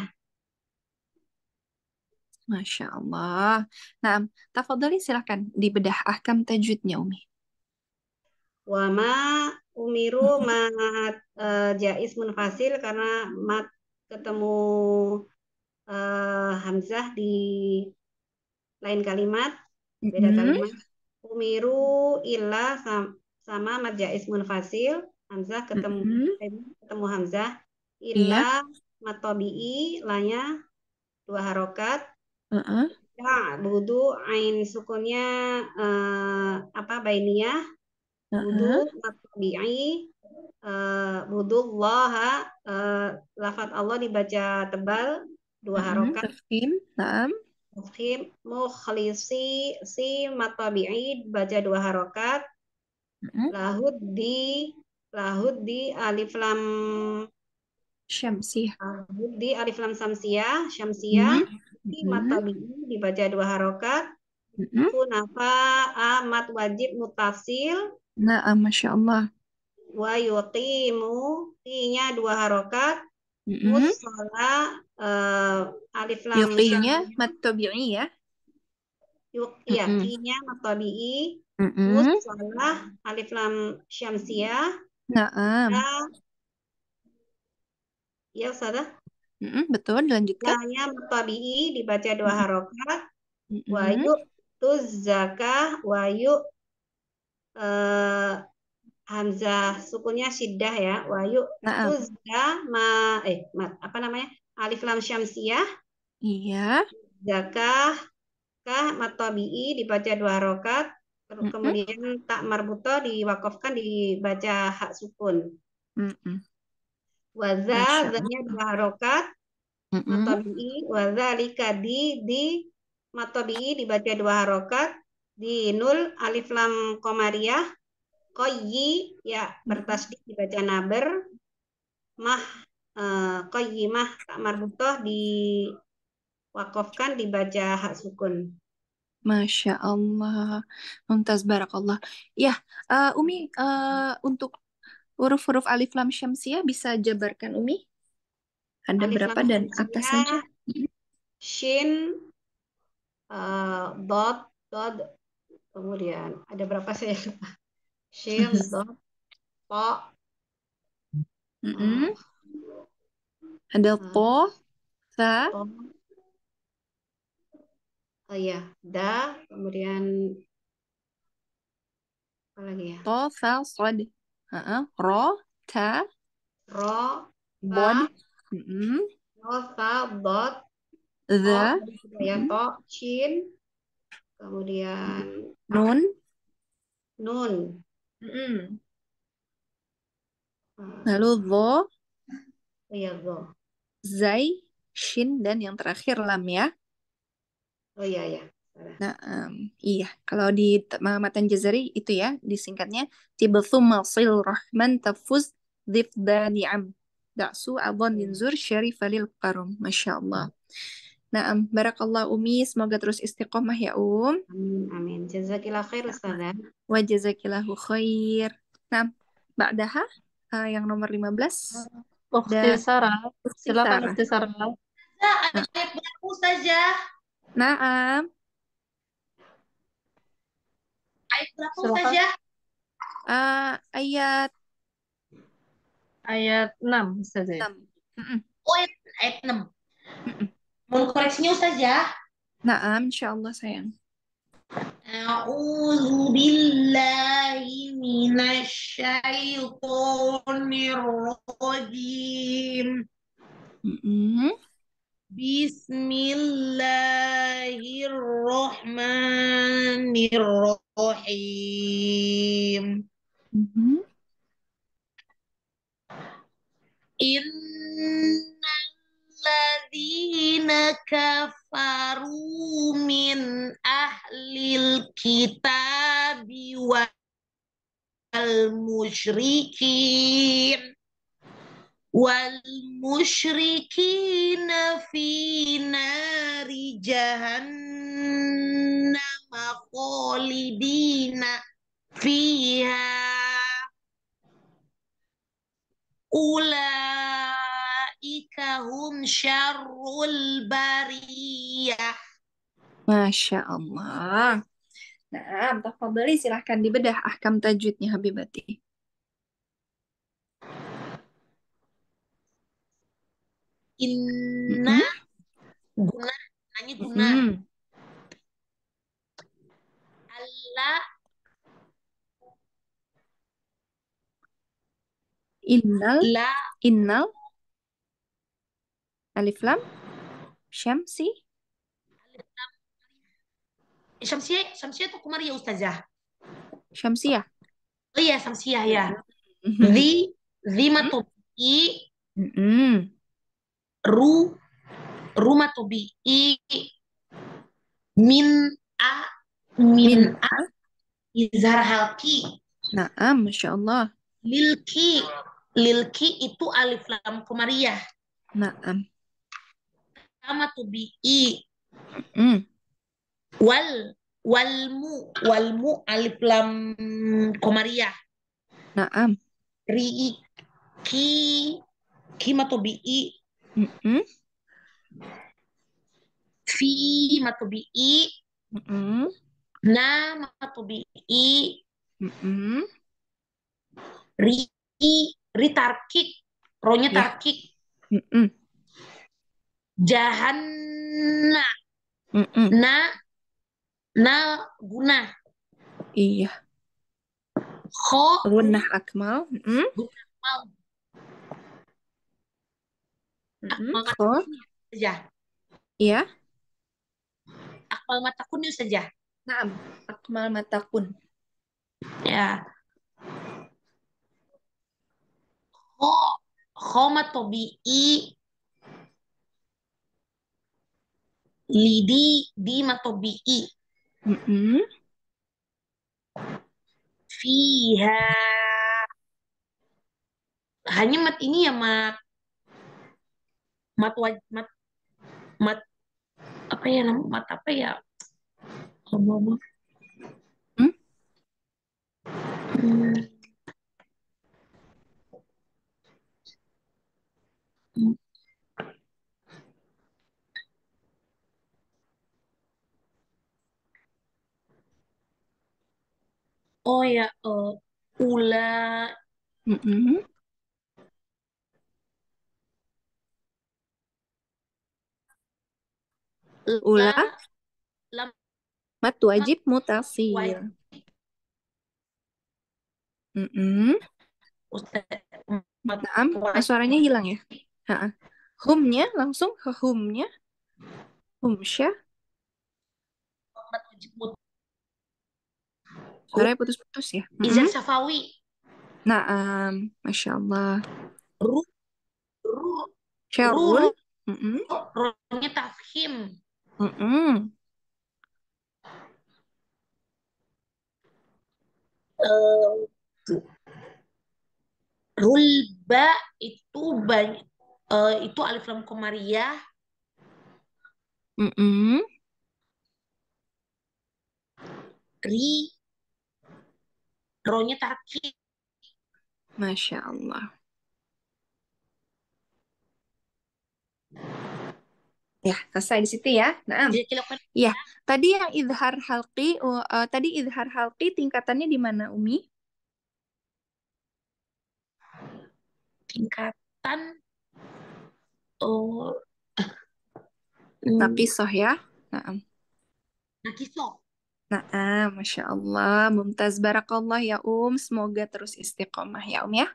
Masya Allah. Nah, tafadhali silakan dibedah ahkam tajwidnya Umi.
Wa ma umiru mat eh, jaiz munfasil karena mat ketemu eh, hamzah di lain kalimat, beda
Mm-mm.
kalimat. Umiru illa sam- sama mat jaiz munfasil, hamzah ketemu
Mm-mm.
ketemu hamzah,
Iya.
illa mat tabi'i lanya dua harokat.
Uh-uh.
Ya, budu ain sukunnya eh, apa bainiyah, budu
Uh-uh.
mat tabi'i, eh, budullaha, eh, lafaz Allah dibaca tebal dua
Mm-mm.
harokat.
Tafkhim. Naam.
Mufhim, mukhlisi, si mat tabi'i dibaca dua harokat.
Mm-mm.
Lahud di lahud di alif lam
Syamsiyah.
lahud di alif lam samsiyah syamsiyah,
Mm-mm.
si mat
Mm-mm.
tabi'i dibaca dua harokat.
Mm-mm.
Hunafa amat wajib mutasil,
Naam. Masya Allah.
wa yuqimu i-nya dua harokat.
Mm-mm.
Mushola eh, alif lam
Yuqinya
syamsiyah,
mat tabi'i ya.
yuk ya
Mm-mm.
ki-nya mat tabi'i.
Mm-mm.
Mushola alif lam syamsiyah,
Naam.
ya ya Ustazah.
Mm-mm. Betul. Dilanjutkan.
Ya-nya mat tabi'i dibaca dua
Mm-mm.
harokat.
Mm-mm.
Wa yu'tuz zakah, wa yu eh, hamzah sukunnya syiddah ya. Wa
Naam.
yu'tuz zakah ma eh ma, apa namanya? Alif lam syamsiyah,
Iya.
zakah kah mat tabi'i dibaca dua harokat. Terus
Mm-mm.
kemudian tak marbuto diwakafkan dibaca hak sukun.
Mm-mm.
Waza,
Masya
zanya
Allah.
dua harokat.
Mm-mm.
Matabi'i, wadzalika di di matabi'i dibaca dua harokat. Di nul alif lam komariah, qayyi ya
Mm-mm.
bertasdid dibaca naber. Mah eh, qayyimah tak marbutoh diwakafkan dibaca hak sukun.
Masya Allah. Mumtaz barakallah. Ya, eh, Umi, eh, untuk huruf-huruf alif lam syamsiyah bisa jabarkan Umi? Ada
Alif
berapa
lam
dan apa saja?
syamsiyah, shin, eh, dot, dot, kemudian ada berapa saya lupa. Shin, dot, to,
Mm-mm.
eh,
Ada
eh,
to, tha,
to, oh iya, da, kemudian apa lagi ya?
to, tha, sod. Uh-uh. Ro, ta,
Ro,
bod.
ta,
Mm-mm.
ro, ta, dot,
Dha,
to, tadi sudah ya,
mm-mm.
to, shin, kemudian
Nun.
nun,
Mm-mm.
eh,
Lalu dho,
oh iya, go,
zai, shin, dan yang terakhir lam ya.
oh iya ya, salah.
Nah, em, iya, kalau di t- ma- matan jazari itu ya, disingkatnya tibthumma sil rahman tafuz dhifdani am da'su adhan
Hmm.
linzur syarifalil qarum. Masya Allah. Naam, barakallah Umi, semoga terus istiqomah ya Um.
Amin, amin. Jazakillah khair, Ustazah.
Wa jazakillahu khair. Nah, ba'daha uh, yang nomor lima belas.
Ukhti
Da
Sarah,
Ukhti
silakan
Sarah.
Ukhti Sarah.
Nah,
Ayat berapa Ustazah?
Naam.
Ayat berapa
Silakan.
Ustazah?
Uh, ayat
Ayat enam Ustazah.
enam. Mm-mm.
Oh, ayat, ayat enam.
Mm-mm.
Mohon koreksinya Ustazah.
Naam, insyaallah sayang.
A'udzu billahi minasyaitonir rajim.
Mm-mm.
Bismillahirrahmanirrahim.
Mm-hmm.
Innal ladzina kafaru min ahlil kitabi wal musyrikin wal musyrikin fi nari jahannam khalidina fiha ulaika hum syarrul bariyah.
Masya Allah. Nah, tafadhali silahkan dibedah ahkam tajwidnya Habibati.
Inna
Mm-mm.
guna, nanya guna.
Mm-mm.
Allah
Innal,
la
innal, alif lam, syamsi,
Syamsiah, Syamsiah itu Kumaria Ustazah.
syamsiyah.
Oh iya, Syamsiah ya.
Mm-mm.
Zi, zi matobi,
Mm-mm.
ru, ru matobi, min a, min
Min
a, izhar halki,
Naam, Masya Allah.
lilki, lilki itu alif lam Kumaria.
Naam.
Sama tobi,
Mm.
wal, walmu, walmu alif lam Kumaria.
Naam.
Ri, ki, ki matobi,
Mm-mm.
fi matobi,
Mm-mm.
na matobi,
Mm-mm.
ri, ri tarkik, ronya
Ya.
tarkik,
Mm-mm.
jahanna,
Mm-mm.
na, na guna,
Iya.
kho,
Gunnah akmal. Mm-mm.
guna mal,
Mm-mm.
akmal
Kho.
matakun saja,
Iya.
akmal matakun saja.
Naam. Akmal matakun.
Ya, kho, kho matobi, lidi, di matobi,
Mm-mm.
fiha, hanya mat ini ya mat, mat waj, mat, mat apa ya namanya, mat apa ya, ngomong.
Hmm?
Hmm. Hmm. Oh ya, uh, ula,
Mm-mm. Ula.
la, lam,
Mat wajib mutasil.
wajib,
Mm-mm.
Ustaz, mat
Naam. Ah,
wajib,
suaranya hilang ya? Ha-ha. Humnya langsung ke humnya. Humsyah.
mat wajib mut,
Suaranya putus-putus ya?
izar
Mm-mm.
safawi,
Naam. Masya Allah.
ru, ru, ru,
Syarrul.
ru,
Mm-mm.
ronya tafhim,
Mm-mm.
uh, rulba itu banyak, uh, itu alif lam komariah,
Mm-mm.
Ri, ro-nya tarkib.
Masya Allah. Ya, selesai di situ ya. Nah,
Bisa dilakukan
ya. Tadi yang idhar halqi, uh, uh, tadi idhar halqi tingkatannya di mana, Umi?
tingkatan oh hmm,
Naqisoh ya. Nah,
nakisoh.
nah, Masya Allah. Mumtaz barakallah ya, Um. Semoga terus istiqomah ya, Um ya.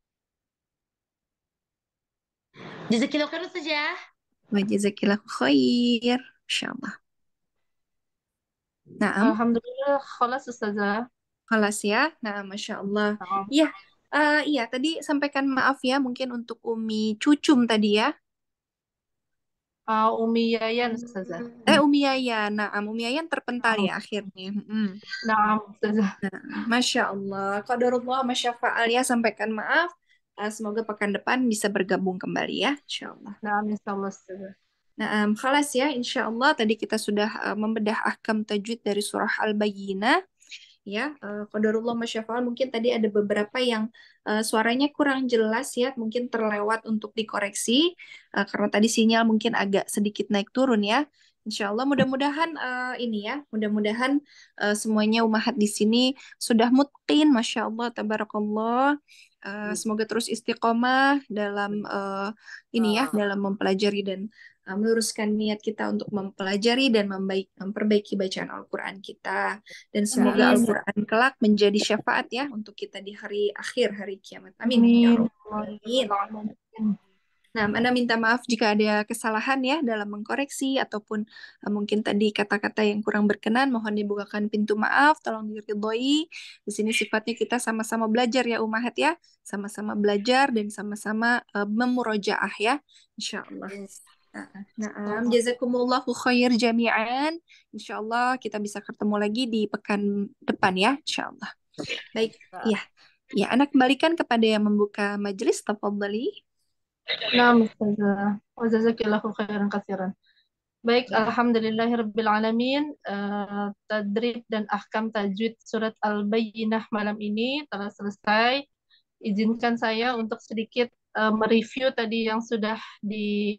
Jazakillah khairan saja.
Wa jazakillahu khair. Masya Allah. Nah,
Alhamdulillah, khalas Ustazah.
kelas ya. Nah, Masya Allah.
Nah,
Iya, eh, iya tadi sampaikan maaf ya mungkin untuk Umi Cucum tadi ya.
uh, Umi Yayan Ustazah.
Eh, Umi Yayan. Nah, Umi Yayan terpental
Nah,
ya akhirnya. Mm.
nah, Ustazah.
Masya Allah. Qadarullah, Masya Fa'al ya. Sampaikan maaf. Eh, semoga pekan depan bisa bergabung kembali ya. Insya Allah.
Nah, insyaallah Ustazah.
Nah, um, khalas ya. Insya Allah tadi kita sudah uh, membedah ahkam tajwid dari surah Al-Bayyinah. Ya, uh, qadarullah Masya Fa'al. Mungkin tadi ada beberapa yang uh, suaranya kurang jelas ya. Mungkin terlewat untuk dikoreksi. Uh, karena tadi sinyal mungkin agak sedikit naik turun ya. Insya Allah mudah-mudahan uh, ini ya, mudah-mudahan uh, semuanya umahat di sini sudah mutqin, Masya Allah, tabarakallah. Uh, semoga terus istiqomah dalam uh, ini ya, dalam mempelajari dan uh, meluruskan niat kita untuk mempelajari dan membaik, memperbaiki bacaan Al-Quran kita. Dan semoga
Amin.
Al-Quran kelak menjadi syafaat ya untuk kita di hari akhir, hari kiamat. Amin. Ya
Amin.
Rabbal Alamin. Nah, Anda minta maaf jika ada kesalahan ya dalam mengkoreksi ataupun uh, mungkin tadi kata-kata yang kurang berkenan, mohon dibukakan pintu maaf, tolong diridhoi. Di sini sifatnya kita sama-sama belajar ya Umahat ya, sama-sama belajar dan sama-sama uh, memurojaah ya, insya Allah. Nah, nah, jazakumullahu khair jami'an. Insya Allah kita bisa ketemu lagi di pekan depan ya, insya Allah. Baik, ya, ya, Anda kembalikan kepada yang membuka majelis, tafadhali.
Nah, Ustazah. Wa jazakillahu khairan katsiran. Baik, alhamdulillahirabbil alamin. Uh, tadrib dan ahkam tajwid surat Al-Bayyinah malam ini telah selesai. Izinkan saya untuk sedikit uh, mereview tadi yang sudah di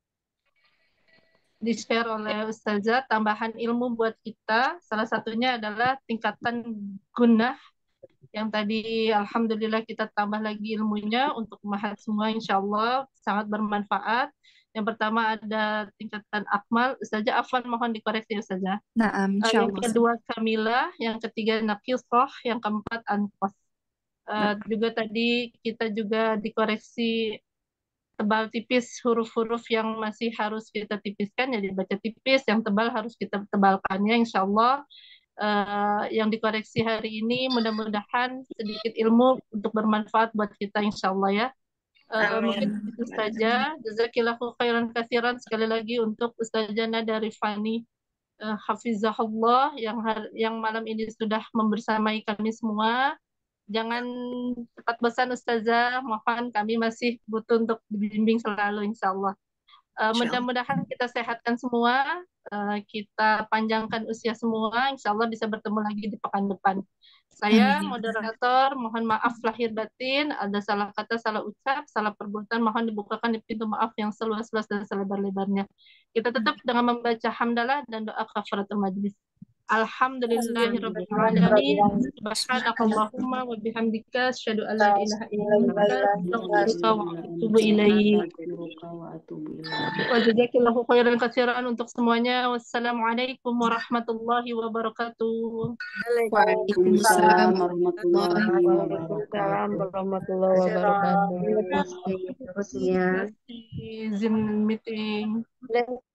di-share oleh Ustazah, tambahan ilmu buat kita. Salah satunya adalah tingkatan gunnah yang tadi alhamdulillah kita tambah lagi ilmunya untuk mahat semua, insya Allah sangat bermanfaat. Yang pertama ada tingkatan akmal, Ustazah Afwan mohon dikoreksi Ustazah.
Nah,
Uh,
insya
yang
Allah.
kedua kamilah, yang ketiga nakisah, yang keempat anfas. Uh, juga tadi kita juga dikoreksi tebal tipis, huruf-huruf yang masih harus kita tipiskan ya dibaca tipis, yang tebal harus kita tebalkannya insya Allah. Uh, yang dikoreksi hari ini mudah-mudahan sedikit ilmu untuk bermanfaat buat kita insya Allah ya. Uh, mungkin itu saja. Jazakillahu khairan katsiran sekali lagi untuk Ustazah Nada Rifani uh, Hafizahullah yang yang malam ini sudah membersamai kami semua. Jangan cepat bosan Ustazah, mohon kami masih butuh untuk dibimbing selalu insya Allah. Uh, mudah-mudahan kita sehatkan semua, uh, kita panjangkan usia semua, insya Allah bisa bertemu lagi di pekan depan. Saya moderator, mohon maaf lahir batin, ada salah kata, salah ucap, salah perbuatan, mohon dibukakan di pintu maaf yang seluas-luas dan selebar-lebarnya. Kita tetap dengan membaca hamdalah dan doa kafaratul majlis. Alhamdulillahirabbil alamin. Subhanakallahumma wa bihamdika asyhadu an la ilaha illa anta astaghfiruka wa atubu ilaik. Wa jazakillahu khairan katsiran untuk semuanya. Wassalamualaikum warahmatullahi wabarakatuh.
Waalaikumsalam warahmatullahi
Waalaikumsalam warahmatullahi wabarakatuh.
Terima kasih.
Izin meeting.